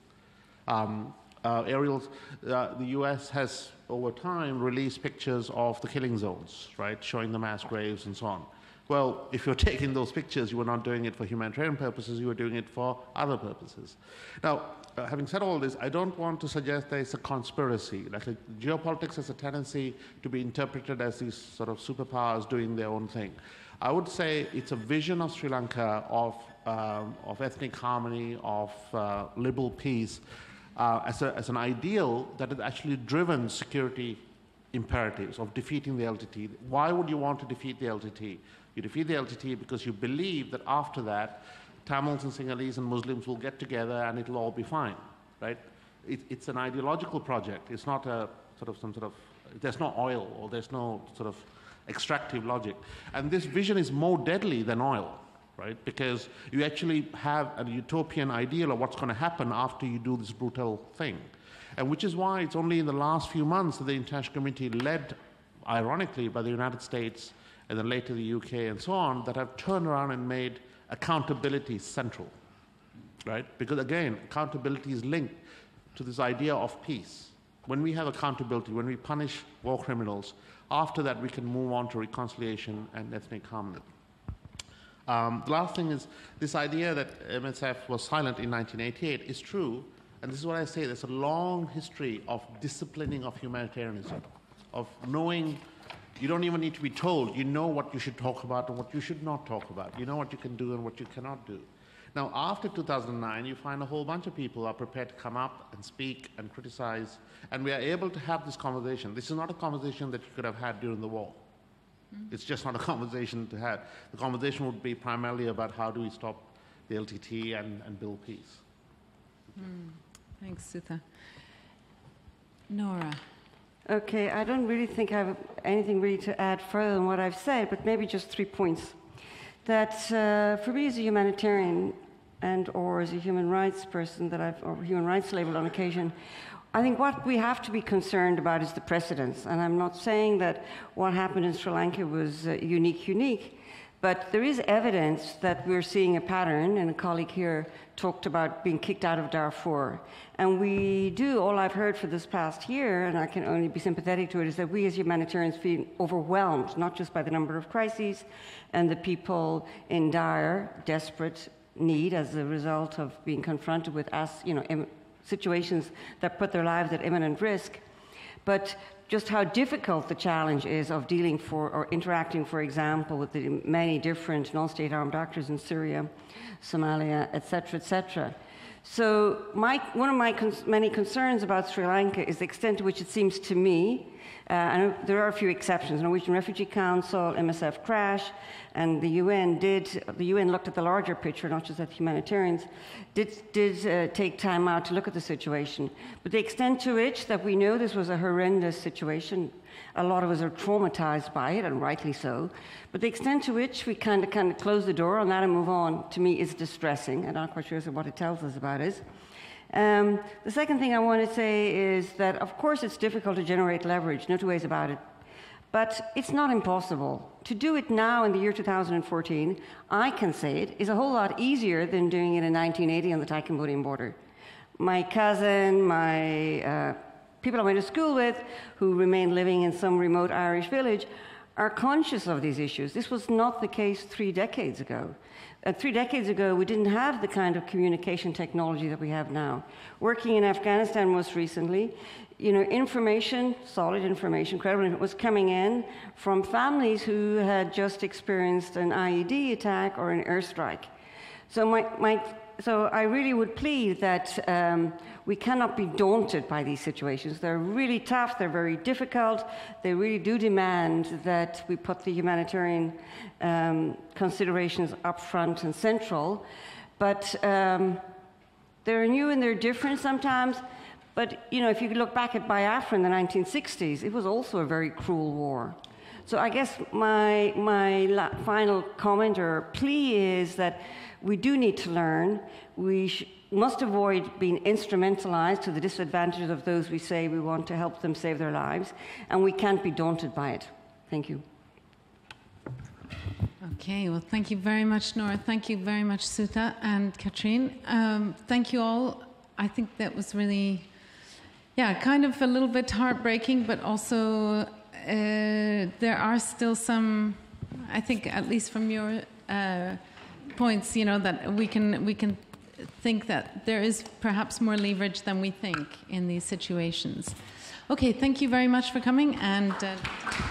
Um, uh, aerials, uh, the U S has, over time, released pictures of the killing zones, right, showing the mass graves and so on. Well, if you're taking those pictures, you were not doing it for humanitarian purposes, you were doing it for other purposes. Now, uh, having said all this, I don't want to suggest there is a conspiracy. Like a, geopolitics has a tendency to be interpreted as these sort of superpowers doing their own thing. I would say it's a vision of Sri Lanka of, um, of ethnic harmony, of uh, liberal peace, uh, as, a, as an ideal that has actually driven security imperatives of defeating the L T T. Why would you want to defeat the L T T? You defeat the L T T because you believe that after that, Tamils and Sinhalese and Muslims will get together and it'll all be fine, right? It, it's an ideological project. It's not a sort of some sort of, there's no oil or there's no sort of extractive logic. And this vision is more deadly than oil, right? Because you actually have a utopian ideal of what's going to happen after you do this brutal thing. And which is why it's only in the last few months that the international community, led, ironically, by the United States and then later the U K and so on, that have turned around and made accountability central, right? Because again, accountability is linked to this idea of peace. When we have accountability, when we punish war criminals, after that we can move on to reconciliation and ethnic harmony. Um, the last thing is this idea that M S F was silent in nineteen eighty-eight is true, and this is what I say, there's a long history of disciplining of humanitarianism, of knowing. You don't even need to be told. You know what you should talk about and what you should not talk about. You know what you can do and what you cannot do. Now, after two thousand nine, you find a whole bunch of people are prepared to come up and speak and criticize, and we are able to have this conversation. This is not a conversation that you could have had during the war. Mm-hmm. It's just not a conversation to have. The conversation would be primarily about how do we stop the L T T and, and build peace. Mm. Thanks, Sutha. Nora. Okay, I don't really think I have anything really to add further than what I've said, but maybe just three points. That uh, for me as a humanitarian and or as a human rights person that I've, or human rights label on occasion, I think what we have to be concerned about is the precedents. And I'm not saying that what happened in Sri Lanka was uh, unique, unique, but there is evidence that we're seeing a pattern, and a colleague here talked about being kicked out of Darfur. And we do, all I've heard for this past year, and I can only be sympathetic to it, is that we as humanitarians feel overwhelmed, not just by the number of crises and the people in dire, desperate need as a result of being confronted with us, you know, im- situations that put their lives at imminent risk, but just how difficult the challenge is of dealing for or interacting, for example, with the many different non-state armed actors in Syria, Somalia, et cetera, et cetera. So my, one of my cons- many concerns about Sri Lanka is the extent to which it seems to me, uh, and there are a few exceptions, Norwegian Refugee Council, M S F crash, and the U N did, the U N looked at the larger picture, not just at humanitarians, did, did uh, take time out to look at the situation. But the extent to which that we know this was a horrendous situation, a lot of us are traumatized by it, and rightly so, but the extent to which we kind of kind of close the door on that and move on, to me, is distressing. I'm not quite sure what it tells us about it. Um, the second thing I want to say is that, of course, it's difficult to generate leverage, no two ways about it. But it's not impossible. To do it now in the year two thousand fourteen, I can say it, is a whole lot easier than doing it in nineteen eighty on the Thai-Cambodian border. My cousin, my uh, people I went to school with, who remain living in some remote Irish village, are conscious of these issues. This was not the case three decades ago. Uh, three decades ago, we didn't have the kind of communication technology that we have now. Working in Afghanistan most recently, you know, information, solid information, credible information, was coming in from families who had just experienced an I E D attack or an airstrike. So my, my So I really would plead that um, we cannot be daunted by these situations. They're really tough, they're very difficult, they really do demand that we put the humanitarian um, considerations up front and central. But um, they're new and they're different sometimes. But, you know, if you look back at Biafra in the nineteen sixties, it was also a very cruel war. So I guess my, my la- final comment or plea is that we do need to learn. We sh- must avoid being instrumentalized to the disadvantage of those we say we want to help them save their lives, and we can't be daunted by it. Thank you. Okay, well, thank you very much, Nora. Thank you very much, Sutha and Katrine. Um, thank you all. I think that was really, yeah, kind of a little bit heartbreaking, but also uh, there are still some, I think, at least from your uh, points, you know, that we can we can think that there is perhaps more leverage than we think in these situations. Okay, thank you very much for coming, and. Uh